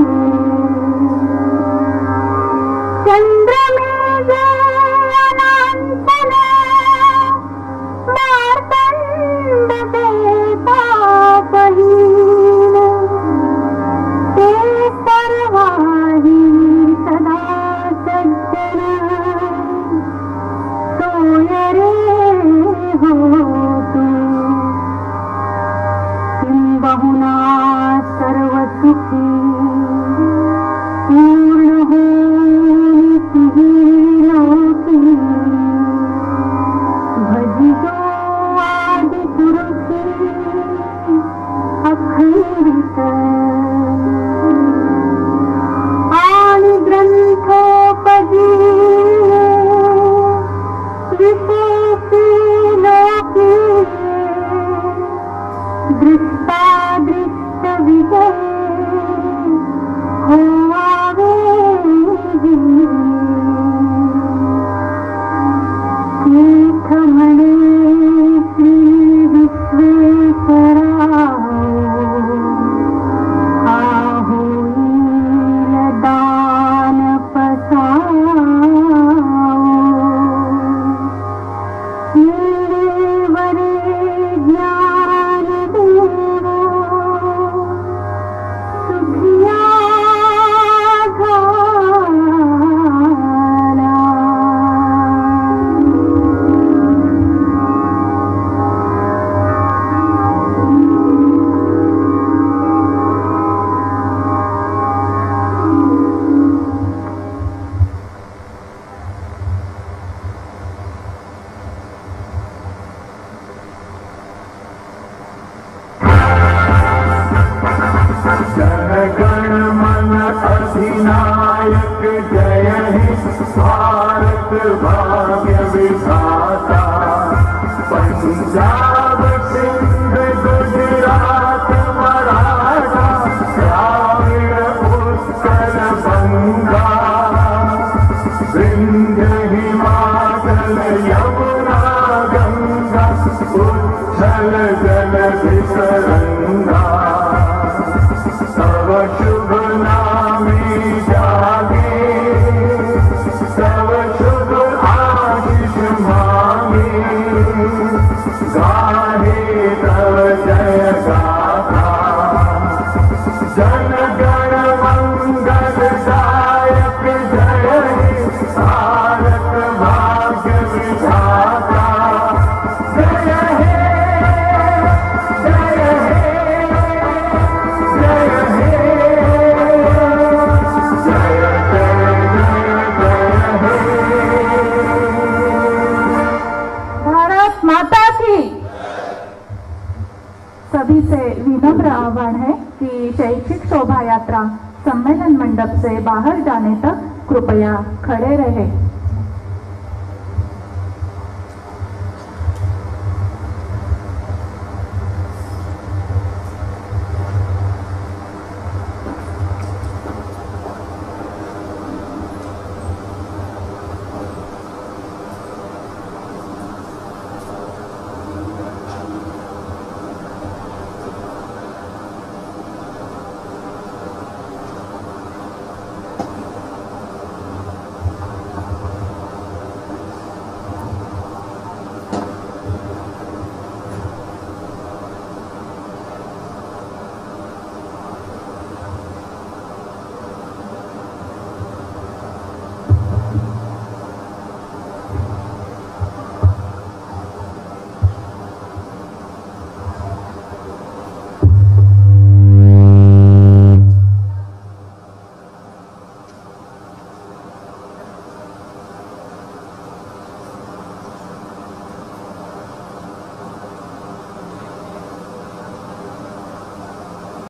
Speaker 1: चंद्रमेघे अनंतने मार्तंड देता बहीण ते सर्वाही सदा सज्जन सोय रे हो तू किंबहुना सर्व सुखी पूर्ण होती लोकी भजितो आदि पुरुषी अखंडित आणि ग्रंथोपदी विशेषी लोकी दृष्टादृष्ट विजय होवावे तीर्थ म्हणे श्री विश्वेश्वरा होईल दान पसावो वरे ज्ञान देवो सुखिया घाला
Speaker 6: जनगण मन अधिनायक जय हे भारत भाग्य विधाता पंजाब सिंध गुजरात मराठा द्राविड़ उत्कल बंगा विंध्य हिमाचल यमुना गंगा उच्छल जलधि तरंगा तव शुभ नामे जागे तव शुभ आशीष मांगे गाहे तव जय गाथा जन गण मंगल दायक जय हे भारत भाग्य विधाता जय हे जय हे
Speaker 5: भारत माता की। सभी से विनम्र आह्वान है कि शैक्षिक शोभा यात्रा सम्मेलन मंडप से बाहर जाने तक कृपया खड़े रहे।